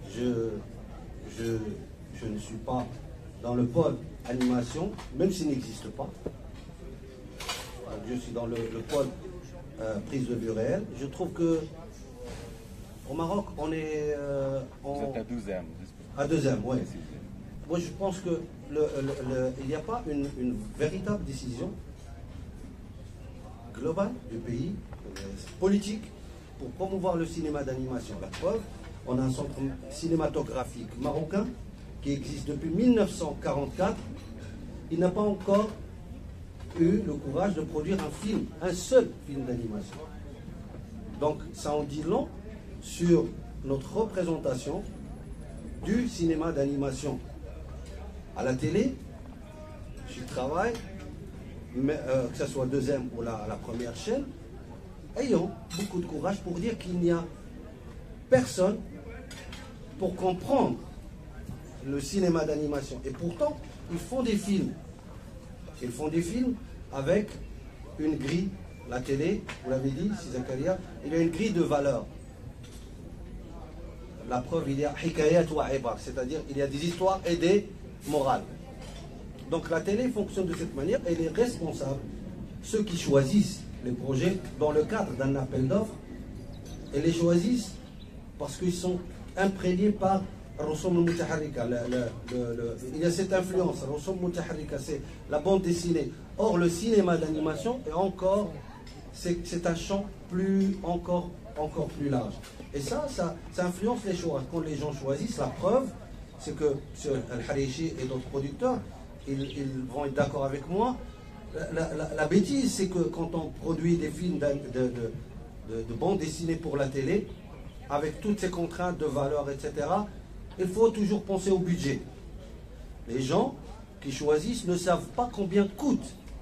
[SPEAKER 8] Je ne suis pas dans le pôle animation, même s'il n'existe pas. Je suis dans le pôle prise de vue réelle. Je trouve que au Maroc, on est
[SPEAKER 5] Vous êtes à 12e.
[SPEAKER 8] à 2M, oui. Moi, je pense que il n'y a pas une véritable décision globale du pays, politique, pour promouvoir le cinéma d'animation. La preuve, on a un centre cinématographique marocain qui existe depuis 1944. Il n'a pas encore eu le courage de produire un film, un seul film d'animation. Donc ça en dit long sur notre représentation du cinéma d'animation à la télé. Je travaille, que ce soit 2M ou la première chaîne, ayant beaucoup de courage pour dire qu'il n'y a personne pour comprendre le cinéma d'animation. Et pourtant, ils font des films. Ils font des films avec une grille. La télé, vous l'avez dit, Zakaria, il y a une grille de valeurs. La preuve, il y a Hikayat wa Ibar, c'est-à-dire il y a des histoires et des morales. Donc la télé fonctionne de cette manière et les responsables, ceux qui choisissent les projets dans le cadre d'un appel d'offres, et les choisissent parce qu'ils sont imprégnés par Rosom Mutaharika. Il y a cette influence, Rosom Mutaharika, c'est la bande dessinée. Or, le cinéma d'animation est encore, c'est un champ encore plus large. Et ça influence les choix. Quand les gens choisissent, la preuve, c'est que Al-Harichi et d'autres producteurs, ils vont être d'accord avec moi. La bêtise, c'est que quand on produit des films de bande dessinée pour la télé, avec toutes ces contraintes de valeur, etc., il faut toujours penser au budget. Les gens qui choisissent ne savent pas combien coûte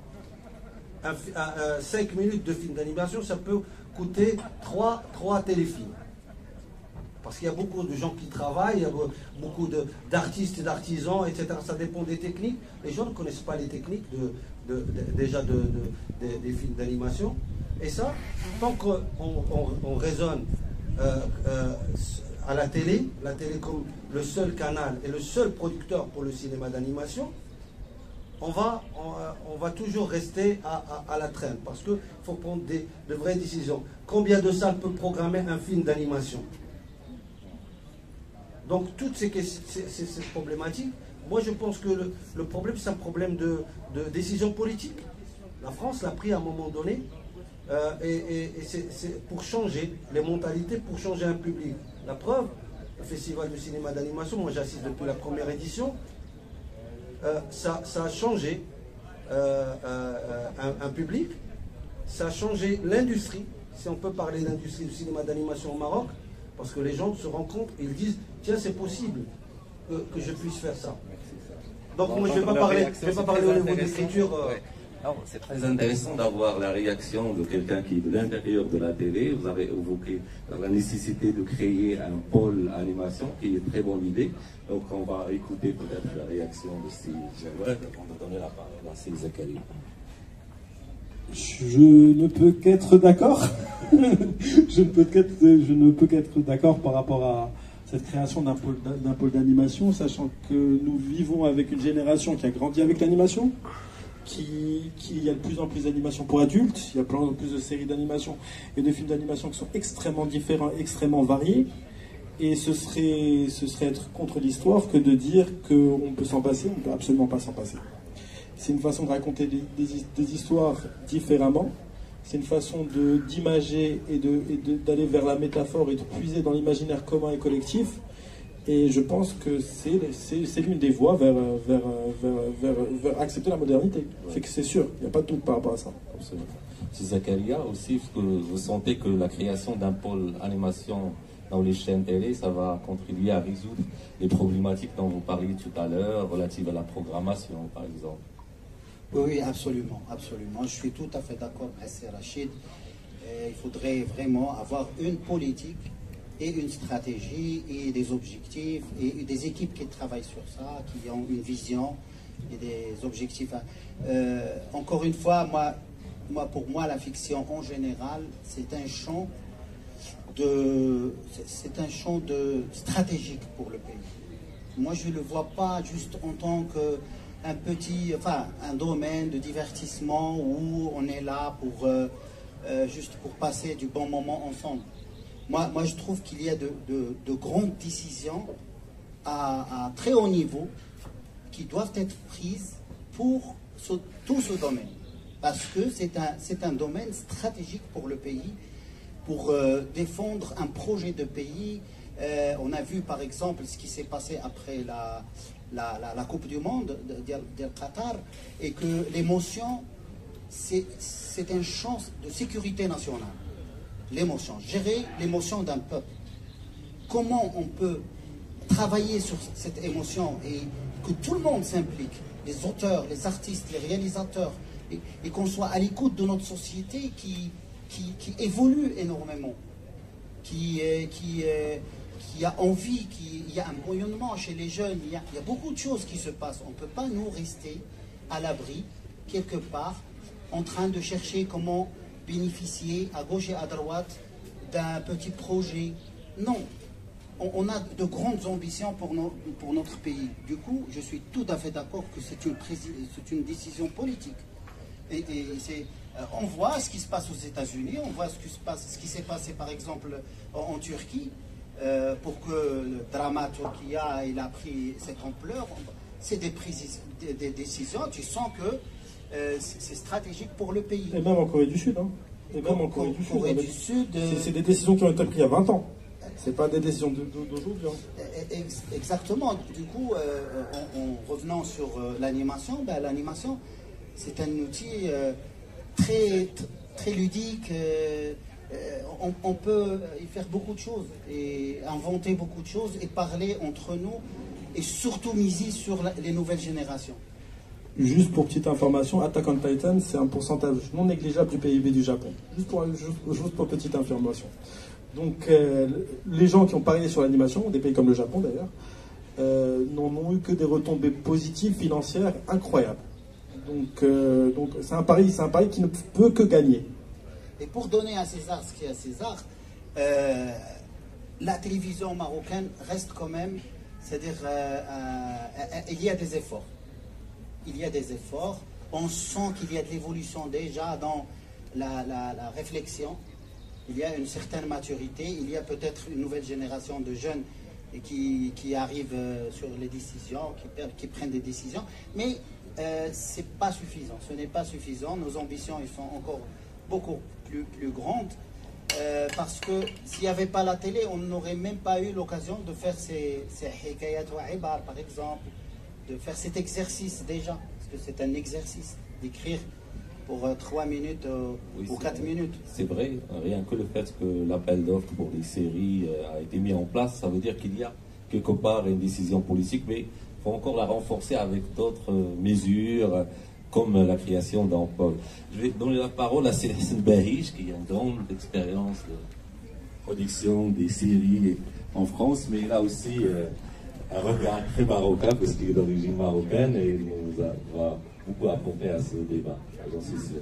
[SPEAKER 8] 5 minutes de film d'animation. Ça peut coûter 3 téléfilms. Parce qu'il y a beaucoup de gens qui travaillent, il y a beaucoup d'artistes et d'artisans, etc. Ça dépend des techniques. Les gens ne connaissent pas les techniques des films d'animation. Et ça, tant qu'on raisonne à la télé comme le seul canal et le seul producteur pour le cinéma d'animation, on va toujours rester à la traîne, parce qu'il faut prendre de vraies décisions. Combien de salles peut programmer un film d'animation? Donc toutes ces problématiques, moi je pense que le problème, c'est un problème de décision politique. La France l'a pris à un moment donné, et c'est pour changer les mentalités, pour changer un public. La preuve, le Festival du cinéma d'animation, moi j'assiste depuis la première édition, ça a changé un public, ça a changé l'industrie, si on peut parler d'industrie du cinéma d'animation au Maroc, parce que les gens se rendent compte, ils disent, tiens, c'est possible que je puisse faire ça. Donc moi je ne vais pas parler au niveau d'écriture.
[SPEAKER 1] C'est très intéressant d'avoir la réaction de quelqu'un qui est de l'intérieur de la télé. Vous avez évoqué la nécessité de créer un pôle animation, qui est une très bonne idée. Donc on va écouter peut-être la réaction de Steve Jawad avant de donner la parole à Steve Zakaria.
[SPEAKER 2] Je ne peux qu'être d'accord. Je ne peux qu'être d'accord par rapport à cette création d'un pôle d'animation, sachant que nous vivons avec une génération qui a grandi avec l'animation, qui y a de plus en plus d'animations pour adultes, il y a de plus en plus de séries d'animation et de films d'animation qui sont extrêmement différents, extrêmement variés, et ce serait être contre l'histoire que de dire qu'on peut s'en passer. On ne peut absolument pas s'en passer. C'est une façon de raconter des histoires différemment, c'est une façon d'imager et d'aller vers la métaphore et de puiser dans l'imaginaire commun et collectif. Et je pense que c'est l'une des voies vers accepter la modernité. Ouais. C'est sûr, il n'y a pas de doute par rapport à ça.
[SPEAKER 1] Absolument. C'est Zakaria aussi, est-ce que vous sentez que la création d'un pôle animation dans les chaînes télé, ça va contribuer à résoudre les problématiques dont vous parliez tout à l'heure, relatives à la programmation, par exemple?
[SPEAKER 3] Oui, absolument, absolument. Je suis tout à fait d'accord avec Rachid. Il faudrait vraiment avoir une politique et une stratégie et des objectifs et des équipes qui travaillent sur ça, qui ont une vision et des objectifs. Encore une fois, pour moi, la fiction en général, c'est un champ stratégique pour le pays. Moi, je ne le vois pas juste en tant un domaine de divertissement où on est là juste pour passer du bon moment ensemble. Moi, je trouve qu'il y a de grandes décisions à très haut niveau qui doivent être prises pour tout ce domaine. Parce que c'est un domaine stratégique pour le pays, pour défendre un projet de pays. On a vu par exemple ce qui s'est passé après la Coupe du Monde de Qatar, et que l'émotion, c'est un champ de sécurité nationale. L'émotion, gérer l'émotion d'un peuple. Comment on peut travailler sur cette émotion et que tout le monde s'implique, les auteurs, les artistes, les réalisateurs, et qu'on soit à l'écoute de notre société qui évolue énormément, qui a envie, il y a un bouillonnement chez les jeunes, il y a beaucoup de choses qui se passent. On ne peut pas nous rester à l'abri, quelque part, en train de chercher comment bénéficier à gauche et à droite d'un petit projet. Non, on a de grandes ambitions pour notre pays. Du coup, je suis tout à fait d'accord que c'est une décision politique. Et on voit ce qui se passe aux États-Unis, on voit ce qui s'est passé par exemple en Turquie, pour que le drama Turquia il a pris cette ampleur. C'est des décisions, tu sens que c'est stratégique pour le pays.
[SPEAKER 2] Et même en Corée du Sud. Hein. Et même en Corée du Sud. C'est des décisions qui ont été prises il y a 20 ans. C'est pas des décisions d'aujourd'hui. Hein.
[SPEAKER 3] Exactement. Du coup, en revenant sur l'animation, l'animation, c'est un outil très, très ludique. On peut y faire beaucoup de choses, et inventer beaucoup de choses, et parler entre nous, et surtout miser sur les nouvelles générations.
[SPEAKER 2] Juste pour petite information, Attack on Titan, c'est un pourcentage non négligeable du PIB du Japon. Juste pour petite information. Donc, les gens qui ont parié sur l'animation, des pays comme le Japon d'ailleurs, n'en ont eu que des retombées positives financières incroyables. Donc c'est un pari qui ne peut que gagner.
[SPEAKER 3] Et pour donner à César ce qui est à César, la télévision marocaine reste quand même, c'est-à-dire il y a des efforts. il y a des efforts. On sent qu'il y a de l'évolution déjà dans la réflexion. Il y a une certaine maturité. Il y a peut-être une nouvelle génération de jeunes qui arrivent sur les décisions, qui prennent des décisions. Mais c'est pas suffisant. Ce n'est pas suffisant. Nos ambitions, ils sont encore beaucoup plus grandes. Parce que s'il n'y avait pas la télé, on n'aurait même pas eu l'occasion de faire ces hikayat wa ibar, par exemple, de faire cet exercice déjà, parce que c'est un exercice d'écrire pour 3 minutes ou 4 minutes.
[SPEAKER 1] C'est vrai, rien que le fait que l'appel d'offres pour les séries a été mis en place, ça veut dire qu'il y a quelque part une décision politique, mais il faut encore la renforcer avec d'autres mesures, comme la création d'un pôle. Je vais donner la parole à Célestine Bahij, qui a une grande expérience de production des séries en France, mais il a aussi un regard très marocain, parce qu'il est d'origine marocaine, et il nous va beaucoup apporter à ce débat, j'en suis sûr.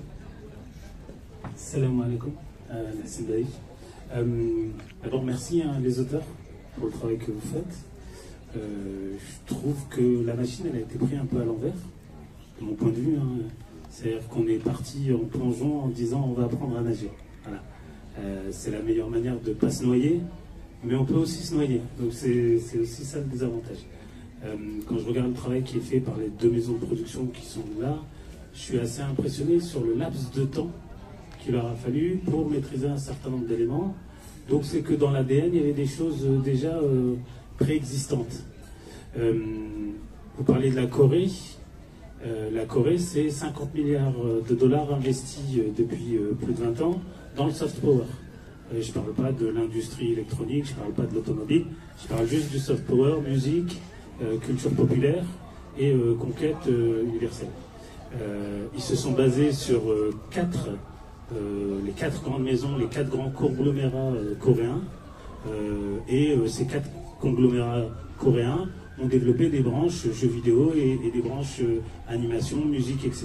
[SPEAKER 9] Salam alaikum, Célestine Bahij. D'abord, merci les auteurs pour le travail que vous faites. Je trouve que la machine, elle a été prise un peu à l'envers. De mon point de vue, hein. C'est-à-dire qu'on est parti en plongeon en disant on va apprendre à nager. Voilà. C'est la meilleure manière de ne pas se noyer, mais on peut aussi se noyer. Donc c'est aussi ça le désavantage. Quand je regarde le travail qui est fait par les 2 maisons de production qui sont là, je suis assez impressionné sur le laps de temps qu'il leur a fallu pour maîtriser un certain nombre d'éléments. Donc c'est que dans l'ADN, il y avait des choses déjà préexistantes. Vous parlez de la Corée. La Corée, c'est 50 milliards de dollars investis depuis plus de 20 ans dans le soft power. Je ne parle pas de l'industrie électronique, je ne parle pas de l'automobile, je parle juste du soft power, musique, culture populaire et conquête universelle. Ils se sont basés sur les 4 grandes maisons, les 4 grands conglomérats coréens. Et ces 4 conglomérats coréens ont développé des branches jeux vidéo et des branches animation, musique, etc.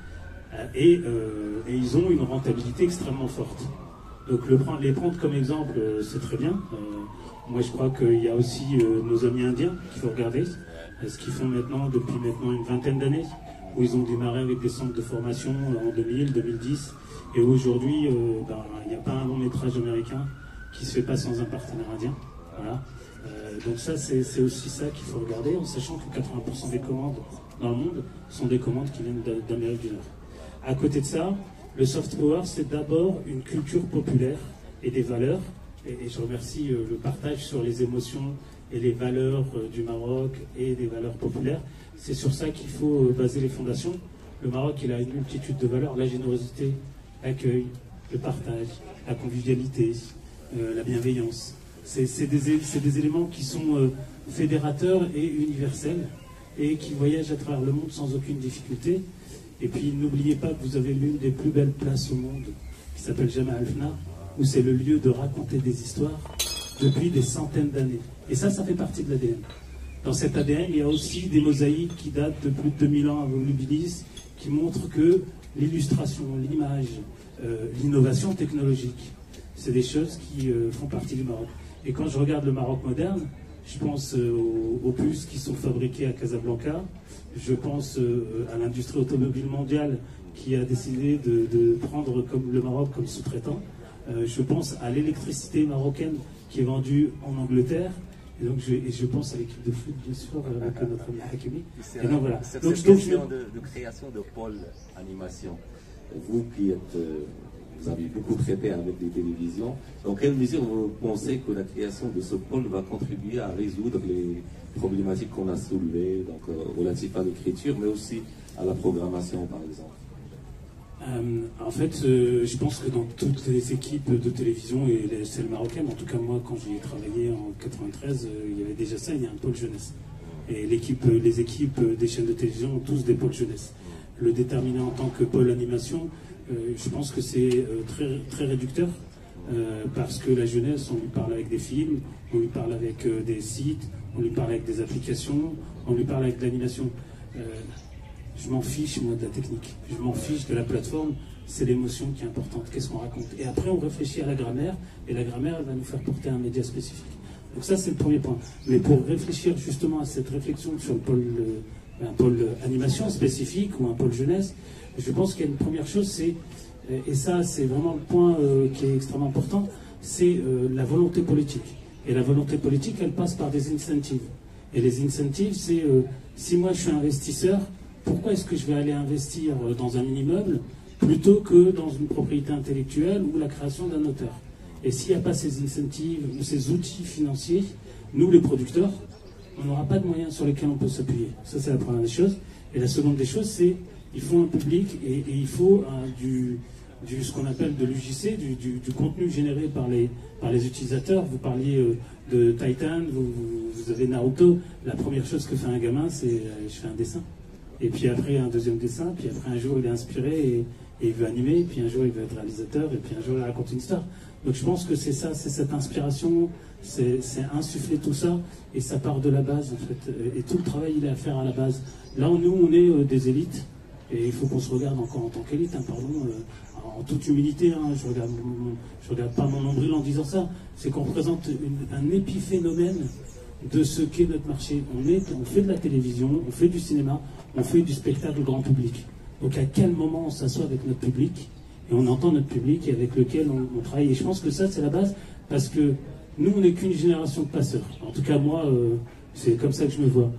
[SPEAKER 9] Et ils ont une rentabilité extrêmement forte. Donc les prendre comme exemple, c'est très bien. Moi, je crois qu'il y a aussi nos amis indiens qu'il faut regarder. Ce qu'ils font maintenant depuis une vingtaine d'années, où ils ont démarré avec des centres de formation en 2000, 2010. Et aujourd'hui, il n'y a pas un long métrage américain qui se fait pas sans un partenaire indien. Voilà. Donc ça, c'est aussi ça qu'il faut regarder, en sachant que 80% des commandes dans le monde sont des commandes qui viennent d'Amérique du Nord. À côté de ça, le soft power, c'est d'abord une culture populaire et des valeurs. Et je remercie le partage sur les émotions et les valeurs du Maroc et des valeurs populaires. C'est sur ça qu'il faut baser les fondations. Le Maroc, il a une multitude de valeurs, la générosité, l'accueil, le partage, la convivialité, la bienveillance. C'est des éléments qui sont fédérateurs et universels et qui voyagent à travers le monde sans aucune difficulté. Et puis n'oubliez pas que vous avez l'une des plus belles places au monde qui s'appelle Jemaa el-Fna, où c'est le lieu de raconter des histoires depuis des centaines d'années. Et ça fait partie de l'ADN. Dans cet ADN, il y a aussi des mosaïques qui datent de plus de 2000 ans avant l'Ubilis, qui montrent que l'illustration, l'image, l'innovation technologique, c'est des choses qui font partie du Maroc. Et quand je regarde le Maroc moderne, je pense aux puces qui sont fabriquées à Casablanca, je pense à l'industrie automobile mondiale qui a décidé de prendre le Maroc comme sous-traitant. Je pense à l'électricité marocaine qui est vendue en Angleterre. Et donc je pense à l'équipe de foot, bien sûr, avec notre ami Hakimi.
[SPEAKER 1] Et donc voilà. Cette question de création de pôle animation, vous qui êtes... Vous avez beaucoup traité avec les télévisions. Dans quelle mesure vous pensez que la création de ce pôle va contribuer à résoudre les problématiques qu'on a soulevées, donc relatives à l'écriture, mais aussi à la programmation, par exemple?
[SPEAKER 9] En fait, je pense que dans toutes les équipes de télévision et celles marocaines, en tout cas moi, quand j'y ai travaillé en 93, il y avait déjà ça, il y a un pôle jeunesse. Et les équipes des chaînes de télévision ont tous des pôles jeunesse. Le déterminer en tant que pôle animation, je pense que c'est très, très réducteur, parce que la jeunesse, on lui parle avec des films, on lui parle avec des sites, on lui parle avec des applications, on lui parle avec de l'animation. Je m'en fiche, moi, de la technique. Je m'en fiche de la plateforme. C'est l'émotion qui est importante. Qu'est-ce qu'on raconte? Et après, on réfléchit à la grammaire, et la grammaire, elle va nous faire porter un média spécifique. Donc ça, c'est le premier point. Mais pour réfléchir justement à cette réflexion sur le pôle un pôle animation spécifique ou un pôle jeunesse. Je pense qu'il y a une première chose, c'est, et ça c'est vraiment le point qui est extrêmement important, c'est la volonté politique. Et la volonté politique, elle passe par des incentives. Et les incentives, c'est si moi je suis investisseur, pourquoi est-ce que je vais aller investir dans un immeuble plutôt que dans une propriété intellectuelle ou la création d'un auteur? Et s'il n'y a pas ces incentives ou ces outils financiers, nous les producteurs, on n'aura pas de moyens sur lesquels on peut s'appuyer. Ça, c'est la première des choses. Et la seconde des choses, c'est il faut un public et il faut ce qu'on appelle de l'UJC, du contenu généré par les utilisateurs. Vous parliez de Titan, vous avez Naruto. La première chose que fait un gamin, c'est je fais un dessin. Et puis après, un deuxième dessin. Puis après, un jour, il est inspiré et il veut animer. Puis un jour, il veut être réalisateur. Et puis un jour, il raconte une histoire. Donc je pense que c'est ça, c'est cette inspiration, c'est insuffler tout ça. Et ça part de la base, en fait. Et tout le travail, il est à faire à la base. Là où nous, on est des élites. Et il faut qu'on se regarde encore en tant qu'élite, hein, pardon, en toute humilité, hein, je regarde pas mon nombril en disant ça, c'est qu'on représente un épiphénomène de ce qu'est notre marché. On fait de la télévision, on fait du cinéma, on fait du spectacle grand public. Donc à quel moment on s'assoit avec notre public, et on entend notre public et avec lequel on travaille. Et je pense que ça, c'est la base, parce que nous, on n'est qu'une génération de passeurs. En tout cas, moi, c'est comme ça que je me vois.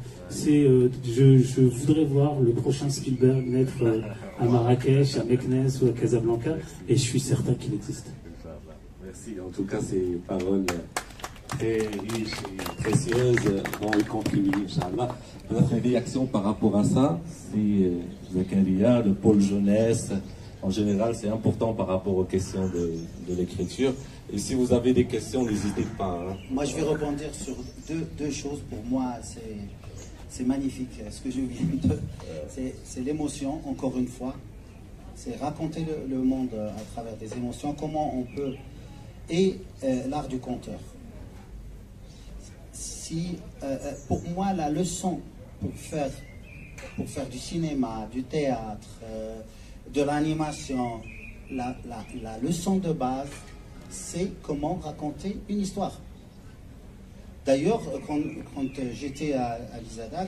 [SPEAKER 9] Je voudrais voir le prochain Spielberg naître à Marrakech, à Meknes ou à Casablanca, et je suis certain qu'il existe.
[SPEAKER 1] Merci. En tout cas, ces paroles très riches et précieuses vont y contribuer, Inch'Allah. Notre réaction par rapport à ça, c'est Zakaria, le pôle jeunesse. En général, c'est important par rapport aux questions de l'écriture. Et si vous avez des questions, n'hésitez pas. Hein.
[SPEAKER 3] Moi, je vais rebondir sur deux choses. Pour moi, c'est magnifique. Ce que je viens de... C'est l'émotion, encore une fois. C'est raconter le monde à travers des émotions. Comment on peut... Et l'art du conteur. Pour moi, la leçon pour faire du cinéma, du théâtre, de l'animation, la leçon de base, c'est comment raconter une histoire. D'ailleurs, quand j'étais à l'ISADAC,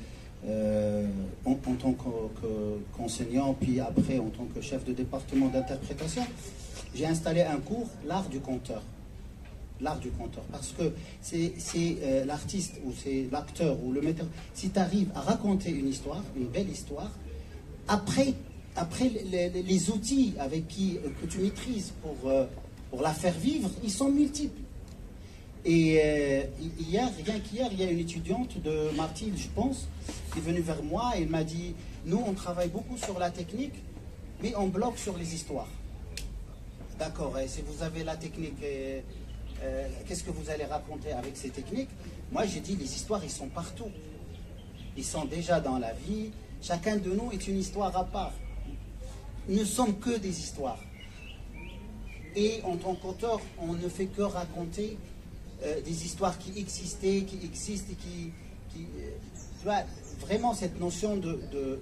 [SPEAKER 3] en tant qu'enseignant, puis après en tant que chef de département d'interprétation, j'ai installé un cours, l'art du conteur. L'art du conteur. Parce que c'est l'artiste, ou c'est l'acteur, ou le metteur. Si tu arrives à raconter une histoire, une belle histoire, après les outils que tu maîtrises pour la faire vivre, ils sont multiples. Et rien qu'hier, il y a une étudiante de Martil, je pense, qui est venue vers moi et elle m'a dit, nous on travaille beaucoup sur la technique, mais on bloque sur les histoires. D'accord, et si vous avez la technique, qu'est-ce que vous allez raconter avec ces techniques? Moi j'ai dit, les histoires ils sont partout. Ils sont déjà dans la vie, chacun de nous est une histoire à part. Nous ne sommes que des histoires. Et en tant qu'auteur, on ne fait que raconter des histoires qui existent et qui tu vois, vraiment cette notion de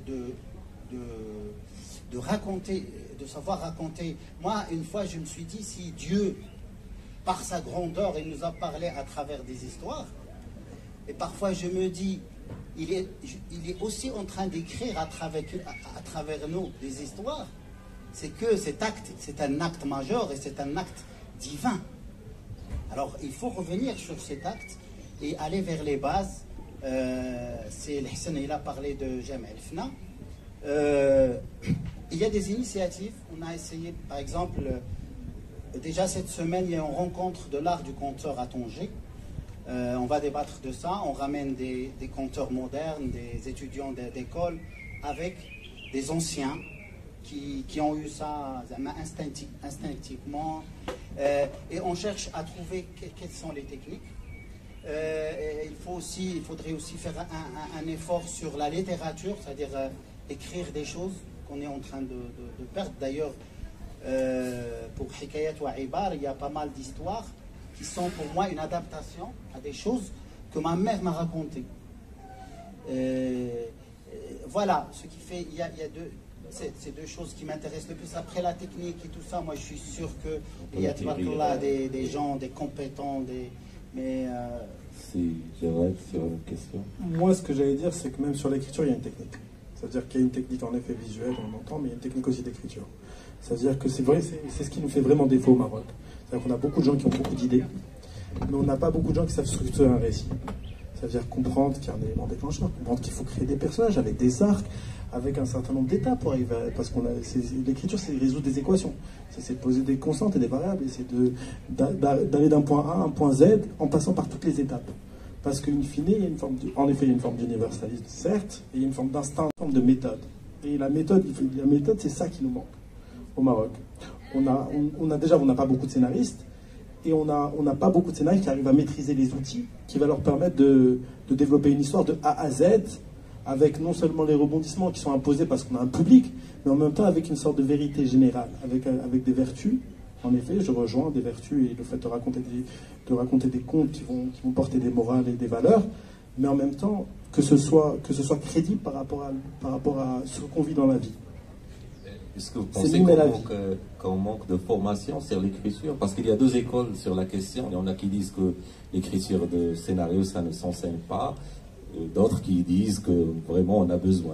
[SPEAKER 3] raconter, de savoir raconter. Moi, une fois, je me suis dit, si Dieu, par sa grandeur, il nous a parlé à travers des histoires, et parfois je me dis, il est aussi en train d'écrire à travers nous des histoires, c'est que cet acte, c'est un acte majeur et c'est un acte divin. Alors, il faut revenir sur cet acte et aller vers les bases. C'est Hassan, il a parlé de Jem El Fna. Il y a des initiatives. On a essayé, par exemple, déjà cette semaine, il y a une rencontre de l'art du conteur à Tanger. On va débattre de ça. On ramène des conteurs modernes, des étudiants d'école, avec des anciens qui ont eu ça instinctivement. Et on cherche à trouver quelles sont les techniques. Il faudrait aussi faire un effort sur la littérature, c'est-à-dire écrire des choses qu'on est en train de perdre. D'ailleurs, pour Hikayat wa Ibar, il y a pas mal d'histoires qui sont pour moi une adaptation à des choses que ma mère m'a racontées. Voilà, ce qui fait, il y a c'est deux choses qui m'intéressent le plus. Après la technique et tout ça, moi je suis sûr qu'il y a des gens, des compétents, Mais
[SPEAKER 1] Si j'aurais sur une question.
[SPEAKER 2] Moi, ce que j'allais dire, c'est que même sur l'écriture, il y a une technique. C'est-à-dire qu'il y a une technique en effet visuelle, on entend, mais il y a une technique aussi d'écriture. C'est-à-dire que c'est vrai, c'est ce qui nous fait vraiment défaut au Maroc. C'est-à-dire qu'on a beaucoup de gens qui ont beaucoup d'idées, mais on n'a pas beaucoup de gens qui savent structurer un récit. C'est-à-dire comprendre qu'il y a un élément déclencheur, comprendre qu'il faut créer des personnages avec des arcs, avec un certain nombre d'étapes pour arriver à... Parce que l'écriture, c'est résoudre des équations. C'est de poser des constantes et des variables, et c'est d'aller d'un point A à un point Z en passant par toutes les étapes. Parce qu'in fine, il y a une forme en effet, il y a une forme d'universalisme, certes, et il y a une forme d'instinct, une forme de méthode. Et la méthode, c'est ça qui nous manque au Maroc. On n'a pas beaucoup de scénaristes, et on n'a pas beaucoup de scénaristes qui arrivent à maîtriser les outils qui va leur permettre de développer une histoire de A à Z, avec non seulement les rebondissements qui sont imposés parce qu'on a un public, mais en même temps avec une sorte de vérité générale, avec des vertus. En effet, je rejoins des vertus et le fait de raconter des contes qui vont porter des morales et des valeurs, mais en même temps que ce soit crédible par rapport à ce qu'on vit dans la vie.
[SPEAKER 1] Est-ce que vous pensez qu'on manque de formation sur l'écriture? Parce qu'il y a deux écoles sur la question. Il y en a qui disent que l'écriture de scénario, ça ne s'enseigne pas. D'autres qui disent que vraiment on a besoin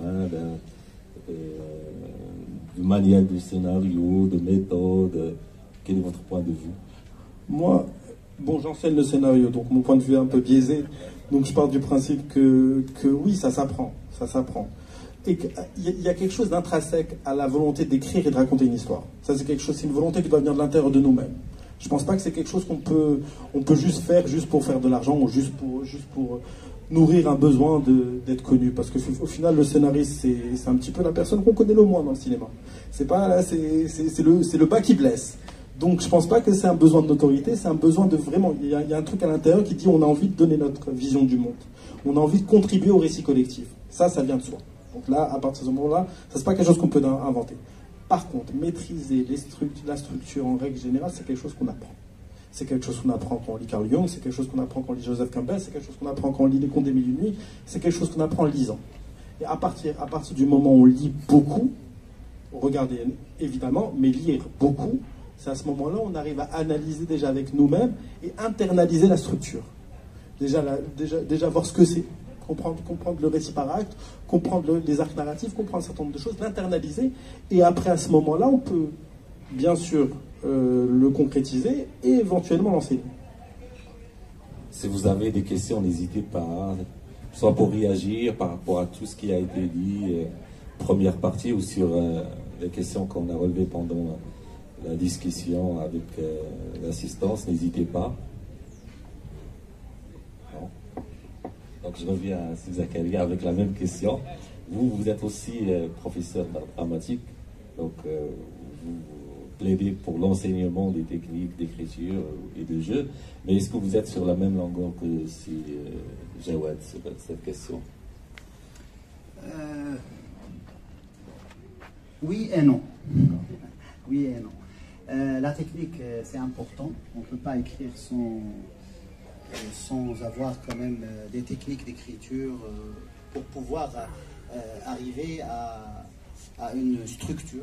[SPEAKER 1] de manuel de scénario, de méthode. Quel est votre point de vue? Moi, j'enseigne le scénario, donc mon point de vue est un peu biaisé. Donc je pars du principe que oui, ça s'apprend. Et qu'il y a quelque chose d'intrinsèque à la volonté d'écrire et de raconter une histoire. Ça, c'est une volonté qui doit venir de l'intérieur de nous-mêmes. Je ne pense pas que c'est quelque chose qu'on peut juste faire pour faire de l'argent ou juste pour nourrir un besoin d'être connu. Parce qu'au final, le scénariste, c'est un petit peu la personne qu'on connaît le moins dans le cinéma. C'est le bas qui blesse. Donc je ne pense pas que c'est un besoin de notoriété, c'est un besoin de vraiment... Il y a un truc à l'intérieur qui dit on a envie de donner notre vision du monde. On a envie de contribuer au récit collectif. Ça vient de soi. Donc là, à partir de ce moment-là, ça c'est pas quelque chose qu'on peut inventer. Par contre, maîtriser la structure en règle générale, c'est quelque chose qu'on apprend. C'est quelque chose qu'on apprend quand on lit Carl Jung, c'est quelque chose qu'on apprend quand on lit Joseph Campbell, c'est quelque chose qu'on apprend quand on lit Les Contes des Mille et une Nuits, c'est quelque chose qu'on apprend en lisant. Et à partir du moment où on lit beaucoup, regardez évidemment, mais lire beaucoup, c'est à ce moment-là on arrive à analyser déjà avec nous-mêmes et internaliser la structure. Déjà voir ce que c'est. Comprendre le récit par acte, comprendre les arcs narratifs, comprendre un certain nombre de choses, l'internaliser, et après à ce moment-là, on peut bien sûr le concrétiser et éventuellement l'enseigner. Si vous avez des questions, n'hésitez pas, soit pour réagir par rapport à tout ce qui a été dit, première partie, ou sur les questions qu'on a relevées pendant la discussion avec l'assistance, n'hésitez pas. Donc je reviens à Zakaria avec la même question. Vous êtes aussi professeur d'art dramatique, donc vous plaidez pour l'enseignement des techniques d'écriture et de jeu, mais est-ce que vous êtes sur la même longueur que Jawad sur cette question?
[SPEAKER 3] Oui et non. Oui et non. La technique, c'est important. On ne peut pas écrire sans avoir quand même des techniques d'écriture pour pouvoir arriver à une structure.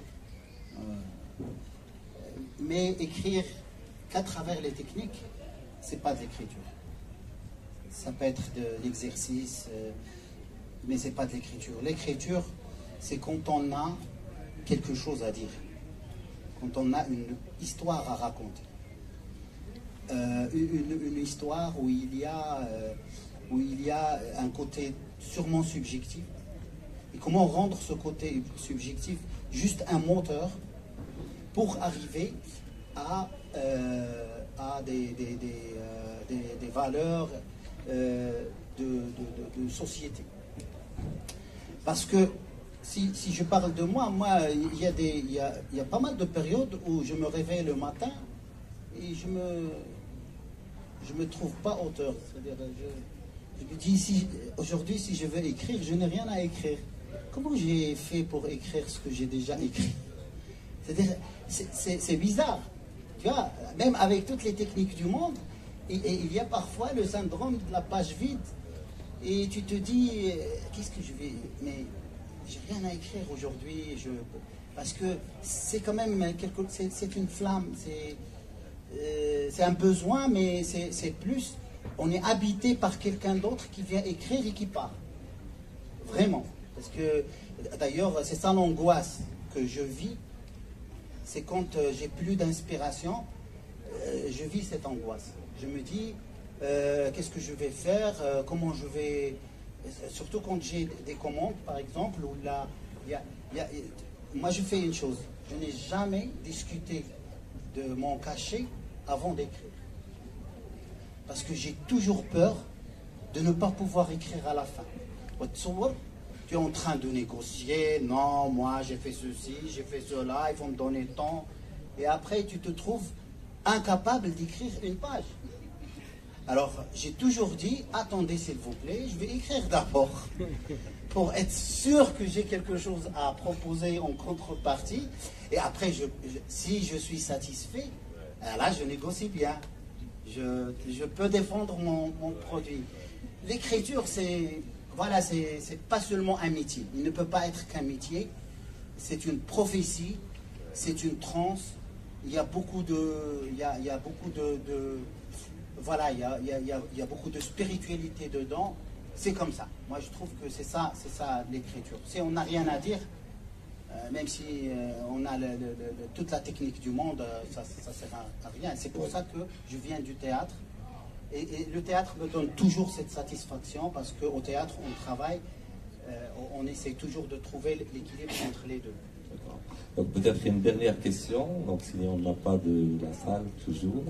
[SPEAKER 3] Mais écrire qu'à travers les techniques, c'est pas de l'écriture. Ça peut être de l'exercice, mais c'est pas de l'écriture. L'écriture, c'est quand on a quelque chose à dire, quand on a une histoire à raconter. Une histoire où il y a un côté sûrement subjectif. Et comment rendre ce côté subjectif juste un moteur pour arriver à des valeurs de société. Parce que si je parle de moi, il y a pas mal de périodes où je me réveille le matin et je me trouve pas auteur. C'est-à-dire, je me dis, aujourd'hui, si je veux écrire, je n'ai rien à écrire. Comment j'ai fait pour écrire ce que j'ai déjà écrit? C'est-à-dire, c'est bizarre. Tu vois, même avec toutes les techniques du monde, et il y a parfois le syndrome de la page vide. Et tu te dis, qu'est-ce que je vais... Mais j'ai rien à écrire aujourd'hui. Parce que c'est quand même c'est une flamme. C'est un besoin, mais c'est plus on est habité par quelqu'un d'autre qui vient écrire et qui part. Vraiment. Parce que, d'ailleurs, c'est ça l'angoisse que je vis. C'est quand j'ai plus d'inspiration, je vis cette angoisse. Je me dis, qu'est-ce que je vais faire, comment je vais... Surtout quand j'ai des commandes, par exemple, où là, moi je fais une chose, je n'ai jamais discuté de mon cachet avant d'écrire. Parce que j'ai toujours peur de ne pas pouvoir écrire à la fin. Tu es en train de négocier, non, moi j'ai fait ceci, j'ai fait cela, il faut me donner tant. Et après tu te trouves incapable d'écrire une page. Alors j'ai toujours dit, attendez s'il vous plaît, je vais écrire d'abord. Pour être sûr que j'ai quelque chose à proposer en contrepartie. Et après, si je suis satisfait, là je négocie bien. Je peux défendre mon produit. L'écriture, c'est pas seulement un métier. Il ne peut pas être qu'un métier. C'est une prophétie, c'est une transe. Il y a beaucoup de, il y a beaucoup de beaucoup de spiritualité dedans. C'est comme ça. Moi, je trouve que c'est ça l'écriture. Si on n'a rien à dire, même si on a toute la technique du monde, ça ne sert à rien. C'est pour ça que je viens du théâtre. Et le théâtre me donne toujours cette satisfaction parce qu'au théâtre, on travaille, on essaie toujours de trouver l'équilibre entre les deux.
[SPEAKER 1] Donc peut-être une dernière question, donc si on n'a pas de la salle toujours,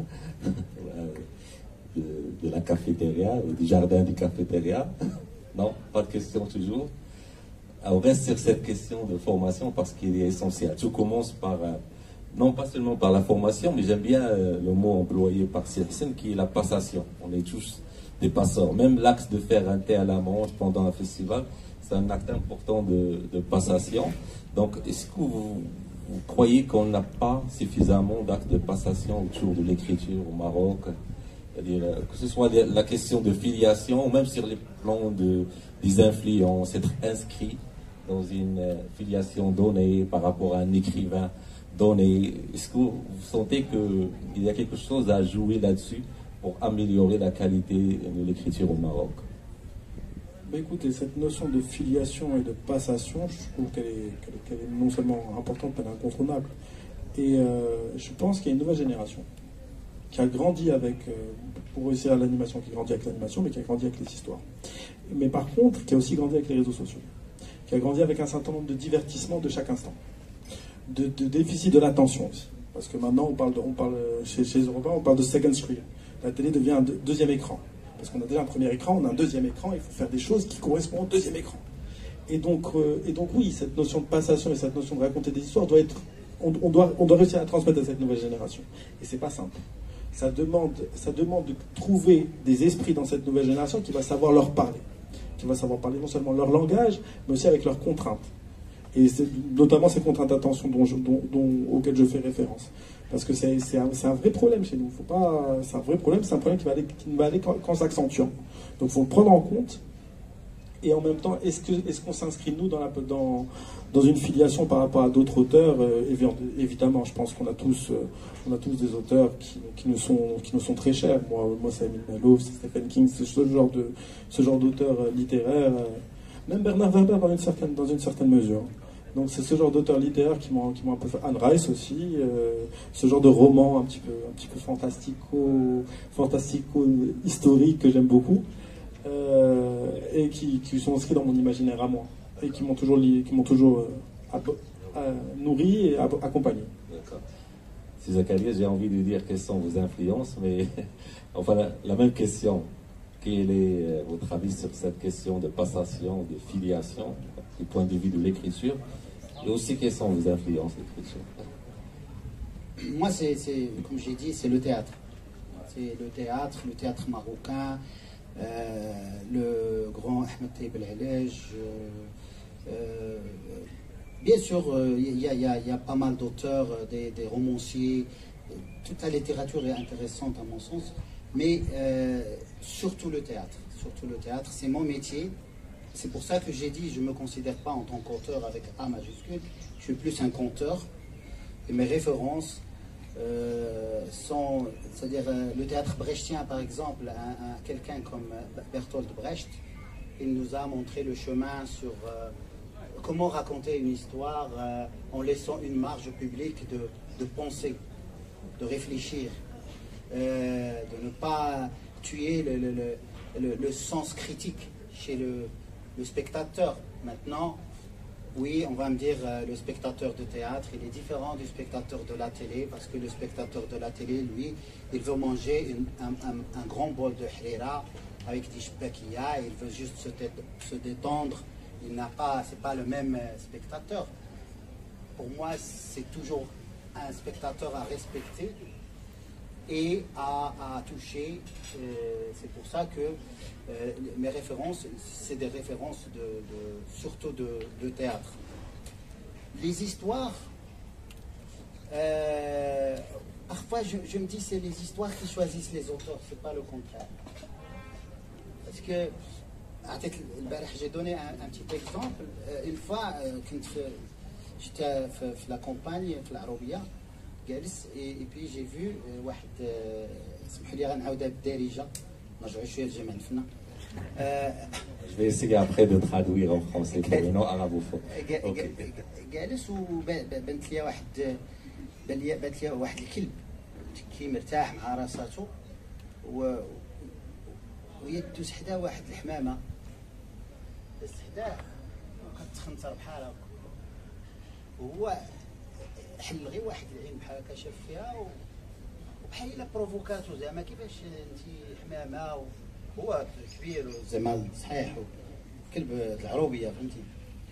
[SPEAKER 1] de la cafétéria, du jardin du cafétéria. Non, pas de question toujours. On reste sur cette question de formation parce qu'il est essentiel. Tout commence par, non pas seulement par la formation, mais j'aime bien le mot employé par Sirsen qui est la passation. On est tous des passeurs. Même l'acte de faire un thé à la menthe pendant un festival, c'est un acte important de passation. Donc, est-ce que vous croyez qu'on n'a pas suffisamment d'actes de passation autour de l'écriture au Maroc? C'est-à-dire, que ce soit la question de filiation, ou même sur les plans des influences, être inscrit dans une filiation donnée par rapport à un écrivain donné. Est-ce que vous sentez qu'il y a quelque chose à jouer là-dessus pour améliorer la qualité de l'écriture au Maroc?
[SPEAKER 2] Écoutez, cette notion de filiation et de passation, je trouve qu'elle est non seulement importante, mais incontournable. Et je pense qu'il y a une nouvelle génération qui a grandi avec, pour réussir à l'animation, qui grandit avec l'animation, mais qui a grandi avec les histoires. Mais par contre, qui a aussi grandi avec les réseaux sociaux, qui a grandi avec un certain nombre de divertissements de chaque instant, de déficit de l'attention aussi. Parce que maintenant, on parle chez les Européens, on parle de second screen. La télé devient un deuxième écran. Parce qu'on a déjà un premier écran, on a un deuxième écran, il faut faire des choses qui correspondent au deuxième écran. Et donc oui, cette notion de passation et cette notion de raconter des histoires doit être... On doit réussir à transmettre à cette nouvelle génération. Et c'est pas simple. Ça demande de trouver des esprits dans cette nouvelle génération qui va savoir leur parler. Qui va savoir parler non seulement leur langage, mais aussi avec leurs contraintes. Et c'est notamment ces contraintes d'attention auxquelles je fais référence. Parce que c'est un vrai problème chez nous. C'est un vrai problème, c'est un problème qui ne va aller qu'en s'accentuant. Donc il faut le prendre en compte. Et en même temps, est-ce qu'on s'inscrit, nous, dans une filiation par rapport à d'autres auteurs? Évidemment, je pense qu'on a tous des auteurs qui nous sont très chers. Moi c'est Emile Malouf, c'est Stephen King, c'est ce genre d'auteurs littéraires. Même Bernard Werber dans une certaine mesure. Donc c'est ce genre d'auteurs littéraires qui m'ont un peu fait. Anne Rice aussi, ce genre de roman un petit peu fantastico historique que j'aime beaucoup. Et qui sont inscrits dans mon imaginaire à moi et qui m'ont toujours nourri et accompagné.
[SPEAKER 1] D'accord. C'est Zakaria, j'ai envie de dire quelles sont vos influences, mais enfin la même question. Quel est votre avis sur cette question de passation, de filiation, du point de vue de l'écriture, et aussi quelles sont vos influences d'écriture?
[SPEAKER 3] Moi, comme j'ai dit, c'est le théâtre. C'est le théâtre marocain. Le grand Ahmed Taïb El-Halej, bien sûr, il y a pas mal d'auteurs, des romanciers. Toute la littérature est intéressante à mon sens, mais surtout le théâtre, c'est mon métier. C'est pour ça que j'ai dit, je ne me considère pas en tant qu'auteur avec A majuscule, je suis plus un conteur. Et mes références, c'est-à-dire le théâtre brechtien par exemple, quelqu'un comme Bertolt Brecht, il nous a montré le chemin sur comment raconter une histoire en laissant une marge publique de penser, de réfléchir, de ne pas tuer le sens critique chez le spectateur. Maintenant, oui, on va me dire, le spectateur de théâtre, il est différent du spectateur de la télé, parce que le spectateur de la télé, lui, il veut manger un grand bol de harira avec des shbakia, il veut juste se détendre, c'est pas le même spectateur. Pour moi, c'est toujours un spectateur à respecter et à toucher. C'est pour ça que mes références, c'est des références surtout de théâtre. Les histoires, parfois je me dis c'est les histoires qui choisissent les auteurs, c'est pas le contraire. Parce que j'ai donné un petit exemple. Une fois, j'étais à la campagne, à l'Arabia, et puis j'ai vu واحد سمحوا لي غنعاودها بالدارجه نرجعوا شويه لجمع الفنا.
[SPEAKER 1] Je vais essayer après de traduire en français pour les non-arabophones.
[SPEAKER 3] جالس وبنت لي بانت لي واحد الكلب كي مرتاح مع راساته ويدو سحدا واحد الحمامه سحداه وكتخنطر بحال هكا وهو حل غير واحد العين بحال هكا شاف فيها وبحال الا بروفوكاتو زعما كيفاش انت حمامه هو كبير زعما صحيح كلب العروبيه فهمتي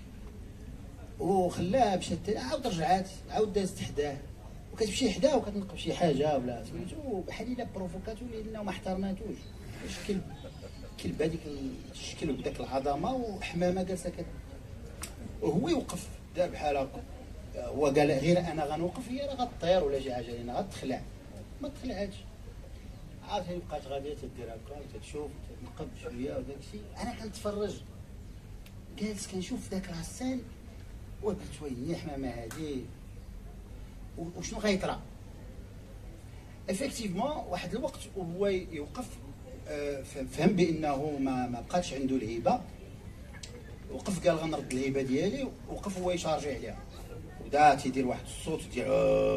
[SPEAKER 3] وخلاها مشات عاود رجعات عاود دازت حداه وكتمشي حداه وكتنقب شي حاجه ولا سميتو بحال الا بروفوكاتو لانه ما احترماتوش واش كلب هذيك الشكل بداك العظمه وحمامه جالسه وهو يوقف دار بحال هكا هو قال غير انا غنوقف هي راه غطير ولا شي حاجه لان غتخلع ما تخلعاتش عاد هي بقات غاديه تدير هكا تشوف تنقب شويه وداك الشيء انا كنتفرج جالس كنشوف ذاك السان وقلت ويلي حمامه هادي وشنو غيطرا افكتيفمون واحد الوقت وهو يوقف فهم بانه ما بقاتش عنده الهبه وقف قال غنرد الهبه ديالي وقف هو يشارجي عليها وبدا تيدير واحد الصوت ديال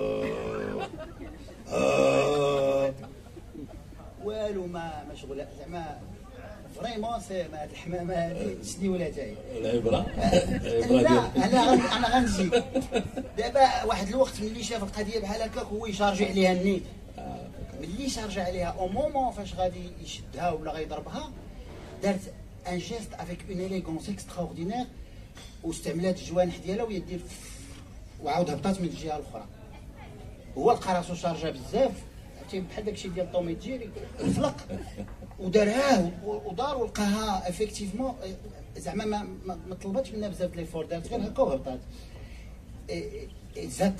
[SPEAKER 3] والو ما شغل زعما فريمون سي هاد الحمامه هادي شني ولا تاعي
[SPEAKER 1] العبره
[SPEAKER 3] لا انا غنجي دابا واحد الوقت ملي شاف القضيه بحال هكاك هو يشارجي عليها النيت ملي شارجي عليها او مومون فاش غادي يشدها ولا غيضربها دارت ان جيست افيك اون اليغونس اكستراوردينير واستعملات الجوانح ديالها وهي دير وعاود هبطات من الجهه الاخرى هو لقى راسو شارجها بزاف بحال داكشي ديال طومي جيري فلق ودارها ودار ولقاها افيكتيفمون زعما ما طلباتش منها بزاف ليفور دارت غير هكا وهبطات زاد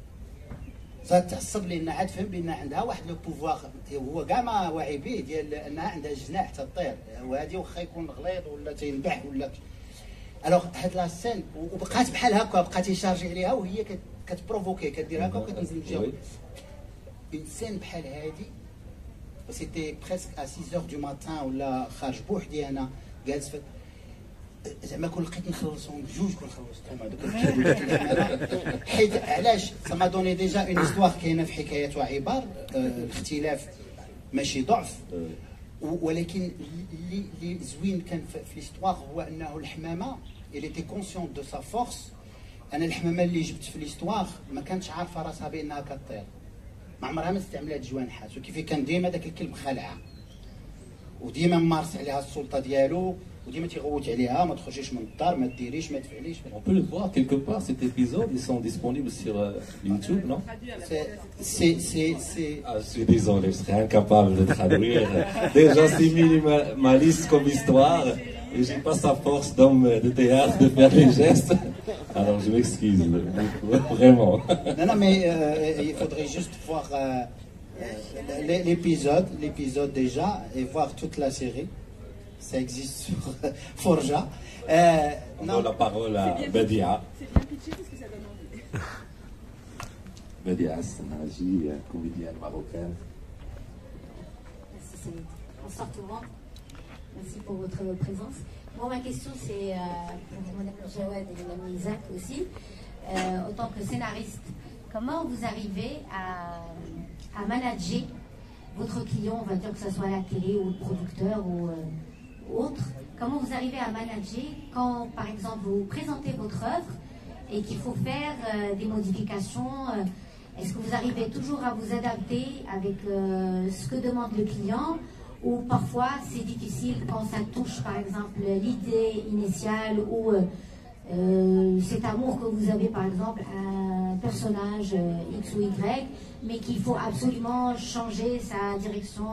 [SPEAKER 3] تعصب لان عاد فهم بان عندها واحد لو بوفوار هو كاع ما واعي به ديال انها عندها جناح تطير وهذه واخا يكون غليظ ولا تينبح ولا الوغ هاد لا سين وبقات بحال هكا بقات يشارجي عليها وهي كتبروفوكي كدير هكا وكتنزل الجو اون سين بحال هادي سيتي بريسك ا 6 دو ماتان ولا خارج بوحدي انا جالس زعما كون لقيت نخلصهم بجوج كون خلصتهم هذوك حيت علاش سما دوني ديجا اون هيستوار كاينه في حكايات وعبار الاختلاف ماشي ضعف ولكن اللي زوين كان في ليستوار هو انه الحمامه اللي تي كونسيون دو سا فورس انا الحمامه اللي جبت في ليستوار ما كانتش عارفه راسها بانها كطير ما عمرها ما استعملت جوانحات وكيف كان ديما داك الكلب خالعها وديما ممارس عليها السلطه ديالو وديما تيغوت عليها ما تخرجيش من الدار ما ديريش ما تفعليش.
[SPEAKER 1] On peut le voir quelque part cet épisode, ils sont disponibles sur YouTube, non? Ah, je suis désolé, je serais incapable de traduire. Déjà c'est minimaliste comme histoire et j'ai pas sa force d'homme de théâtre de faire les gestes. Alors je m'excuse, vraiment.
[SPEAKER 3] Non mais il faudrait juste voir l'épisode déjà et voir toute la série. Ça existe sur Forja.
[SPEAKER 1] On donne la parole à Badia.
[SPEAKER 10] C'est bien pitché parce que ça donne envie.
[SPEAKER 1] Medias Naji, comédienne marocaine.
[SPEAKER 10] Merci Saïd. Bonsoir tout le monde. Merci pour votre présence. Moi, ma question, c'est pour Mme Jawad et Mme Isaac aussi. En tant que scénariste, comment vous arrivez à manager votre client, on va dire que ce soit à la télé ou le producteur ou autre, comment vous arrivez à manager quand, par exemple, vous présentez votre œuvre et qu'il faut faire des modifications, est-ce que vous arrivez toujours à vous adapter avec ce que demande le client, ou parfois c'est difficile quand ça touche par exemple l'idée initiale ou cet amour que vous avez par exemple à un personnage X ou Y, mais qu'il faut absolument changer sa direction,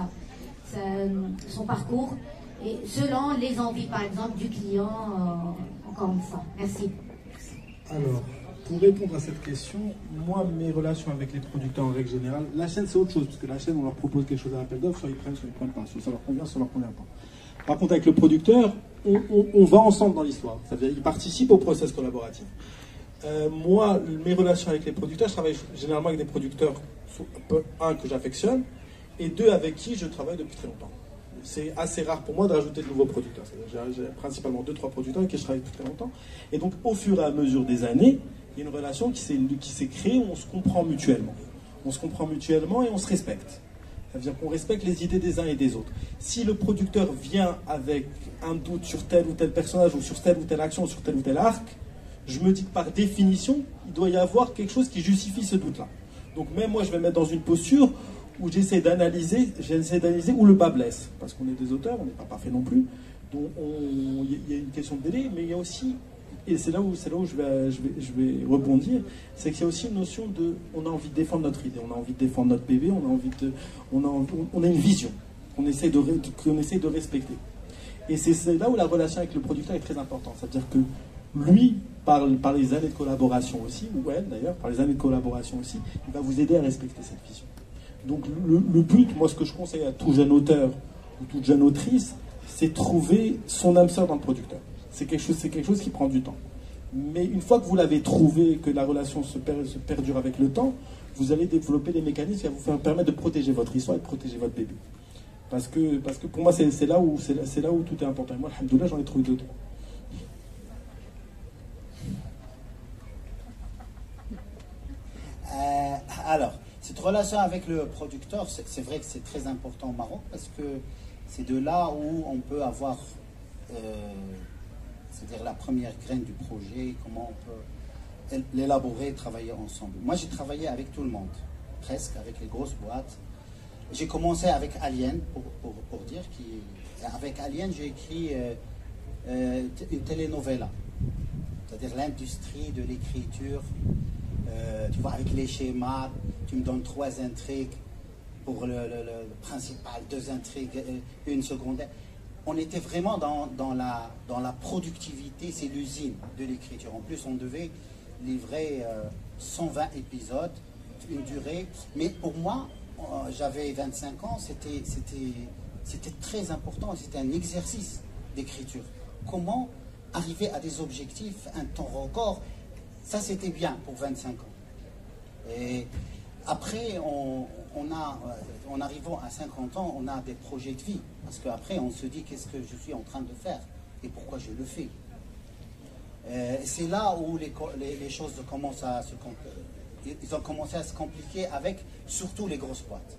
[SPEAKER 10] son parcours, et selon les envies par exemple du client, encore une fois. Merci.
[SPEAKER 2] Alors, pour répondre à cette question, moi, mes relations avec les producteurs en règle générale, la chaîne c'est autre chose, parce que la chaîne on leur propose quelque chose à l'appel d'offres, soit ils prennent pas, soit ça leur convient, soit leur convient pas. Par contre, avec le producteur, on va ensemble dans l'histoire, c'est-à-dire qu'ils participent au process collaboratif. Moi, mes relations avec les producteurs, je travaille généralement avec des producteurs, un que j'affectionne, et deux avec qui je travaille depuis très longtemps. C'est assez rare pour moi de rajouter de nouveaux producteurs. J'ai principalement 2-3 producteurs avec qui je travaille depuis très longtemps. Et donc, au fur et à mesure des années, il y a une relation qui s'est créée où on se comprend mutuellement. On se comprend mutuellement et on se respecte. Ça veut dire qu'on respecte les idées des uns et des autres. Si le producteur vient avec un doute sur tel ou tel personnage, ou sur telle ou telle action, ou sur tel ou tel arc, je me dis que par définition, il doit y avoir quelque chose qui justifie ce doute-là. Donc même moi, je vais me mettre dans une posture où j'essaie d'analyser où le bas blesse. Parce qu'on est des auteurs, on n'est pas parfait non plus. Donc il y a une question de délai, mais il y a aussi, et c'est là où je vais rebondir, c'est qu'il y a aussi une notion de, on a envie de défendre notre idée, on a envie de défendre notre bébé, on a une vision qu'on essaie de respecter. Et c'est là où la relation avec le producteur est très importante. C'est-à-dire que lui, par les années de collaboration aussi, ou elle d'ailleurs, par les années de collaboration aussi, il va vous aider à respecter cette vision. Donc le but, moi ce que je conseille à tout jeune auteur ou toute jeune autrice, c'est trouver son âme sœur dans le producteur. C'est quelque chose qui prend du temps. Mais une fois que vous l'avez trouvé, que la relation se perdure avec le temps, vous allez développer des mécanismes qui vont vous permettre de protéger votre histoire et de protéger votre bébé. Parce que pour moi, c'est là où tout est important. Et moi, alhamdoulilah, j'en ai trouvé 2-3.
[SPEAKER 3] Alors, cette relation avec le producteur, c'est vrai que c'est très important au Maroc, parce que c'est de là où on peut avoir, c'est-à-dire la première graine du projet, comment on peut l'élaborer, travailler ensemble. Moi, j'ai travaillé avec tout le monde, presque, avec les grosses boîtes. J'ai commencé avec Alien, pour dire, avec Alien, j'ai écrit une telenovela, c'est-à-dire l'industrie de l'écriture. Tu vois, avec les schémas, tu me donnes 3 intrigues pour le principal, 2 intrigues, une secondaire. On était vraiment dans la productivité, c'est l'usine de l'écriture. En plus, on devait livrer 120 épisodes, une durée. Mais pour moi, j'avais 25 ans, c'était très important, c'était un exercice d'écriture. Comment arriver à des objectifs, un temps record? Ça, c'était bien pour 25 ans. Et après, en arrivant à 50 ans, on a des projets de vie. Parce qu'après, on se dit qu'est-ce que je suis en train de faire et pourquoi je le fais. C'est là où les choses commencent à ils ont commencé à se compliquer avec surtout les grosses boîtes.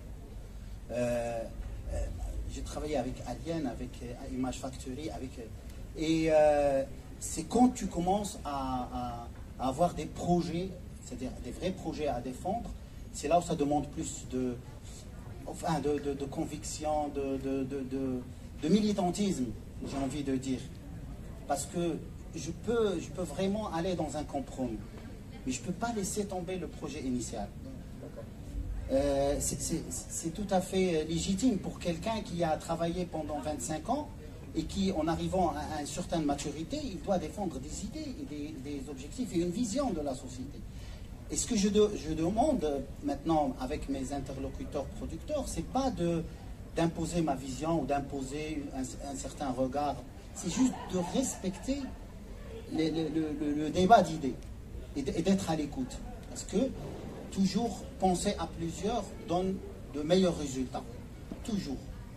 [SPEAKER 3] J'ai travaillé avec Alien, avec Image Factory, et c'est quand tu commences à avoir des projets, c'est-à-dire des vrais projets à défendre, c'est là où ça demande plus de conviction, de militantisme, j'ai envie de dire. Parce que je peux vraiment aller dans un compromis, mais je ne peux pas laisser tomber le projet initial. C'est tout à fait légitime pour quelqu'un qui a travaillé pendant 25 ans et qui, en arrivant à une certaine maturité, il doit défendre des idées, et des objectifs et une vision de la société. Et ce que je demande maintenant avec mes interlocuteurs producteurs, c'est pas d'imposer ma vision ou d'imposer un certain regard, c'est juste de respecter le débat d'idées et d'être à l'écoute. Parce que toujours penser à plusieurs donne de meilleurs résultats. Toujours.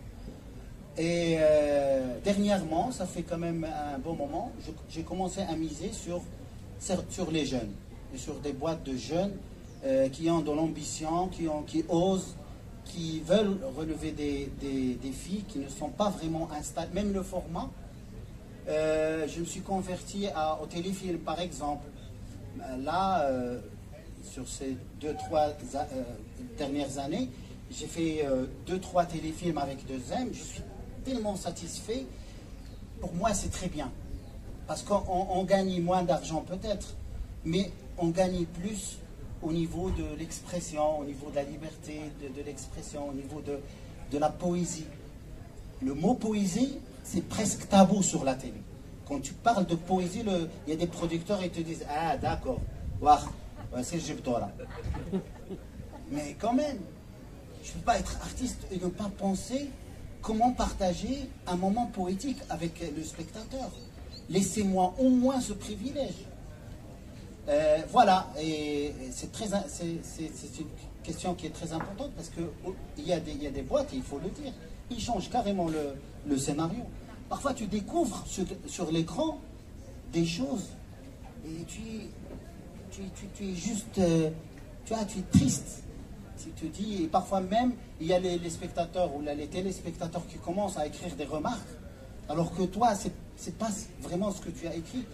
[SPEAKER 3] Et dernièrement, ça fait quand même un bon moment, j'ai commencé à miser sur les jeunes, et sur des boîtes de jeunes qui ont de l'ambition, qui osent, qui veulent relever des défis, qui ne sont pas vraiment installés. Même le format, je me suis converti au téléfilm par exemple. Là, sur ces 2-3 dernières années, j'ai fait 2-3 téléfilms avec 2M. Je suis tellement satisfait. Pour moi, c'est très bien. Parce qu'on gagne moins d'argent peut-être, mais on gagne plus au niveau de l'expression, au niveau de la liberté de l'expression, au niveau de la poésie. Le mot poésie, c'est presque tabou sur la télé. Quand tu parles de poésie, il y a des producteurs qui te disent « Ah, d'accord, c'est le Jibtora ». Mais quand même, je ne peux pas être artiste et ne pas penser comment partager un moment poétique avec le spectateur. Laissez-moi au moins ce privilège. Voilà, et c'est une question qui est très importante parce qu'il y a des boîtes, et il faut le dire, ils changent carrément le scénario. Parfois tu découvres sur l'écran des choses et tu es juste, tu es triste. Si tu dis, et parfois même, il y a les spectateurs ou les téléspectateurs qui commencent à écrire des remarques, alors que toi, c'est pas vraiment ce que tu as écrit.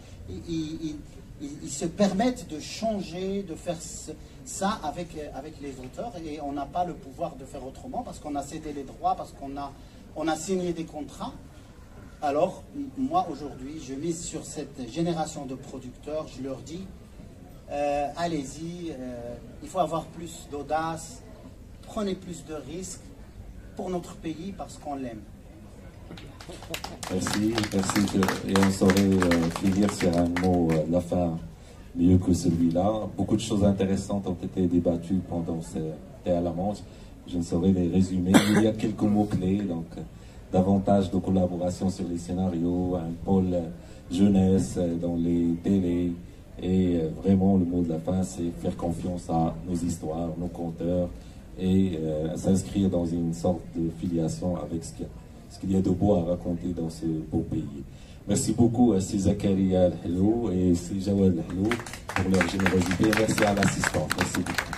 [SPEAKER 3] Ils se permettent de changer, de faire ça avec les auteurs, et on n'a pas le pouvoir de faire autrement parce qu'on a cédé les droits, parce qu'on a signé des contrats. Alors, moi, aujourd'hui, je mise sur cette génération de producteurs, je leur dis, allez-y, il faut avoir plus d'audace, prenez plus de risques pour notre pays parce qu'on l'aime.
[SPEAKER 1] Merci. Et on saurait finir sur un mot de la fin mieux que celui-là. Beaucoup de choses intéressantes ont été débattues pendant ce thé à la menthe. Je ne saurais les résumer. Il y a quelques mots-clés, donc davantage de collaboration sur les scénarios, un pôle jeunesse dans les télés. Et vraiment, le mot de la fin, c'est faire confiance à nos histoires, nos conteurs, et s'inscrire dans une sorte de filiation avec ce qu'il y a de beau à raconter dans ce beau pays. Merci beaucoup à Zakaria El Hello et Jawad El Hello pour leur générosité. Merci à l'assistante. Merci beaucoup.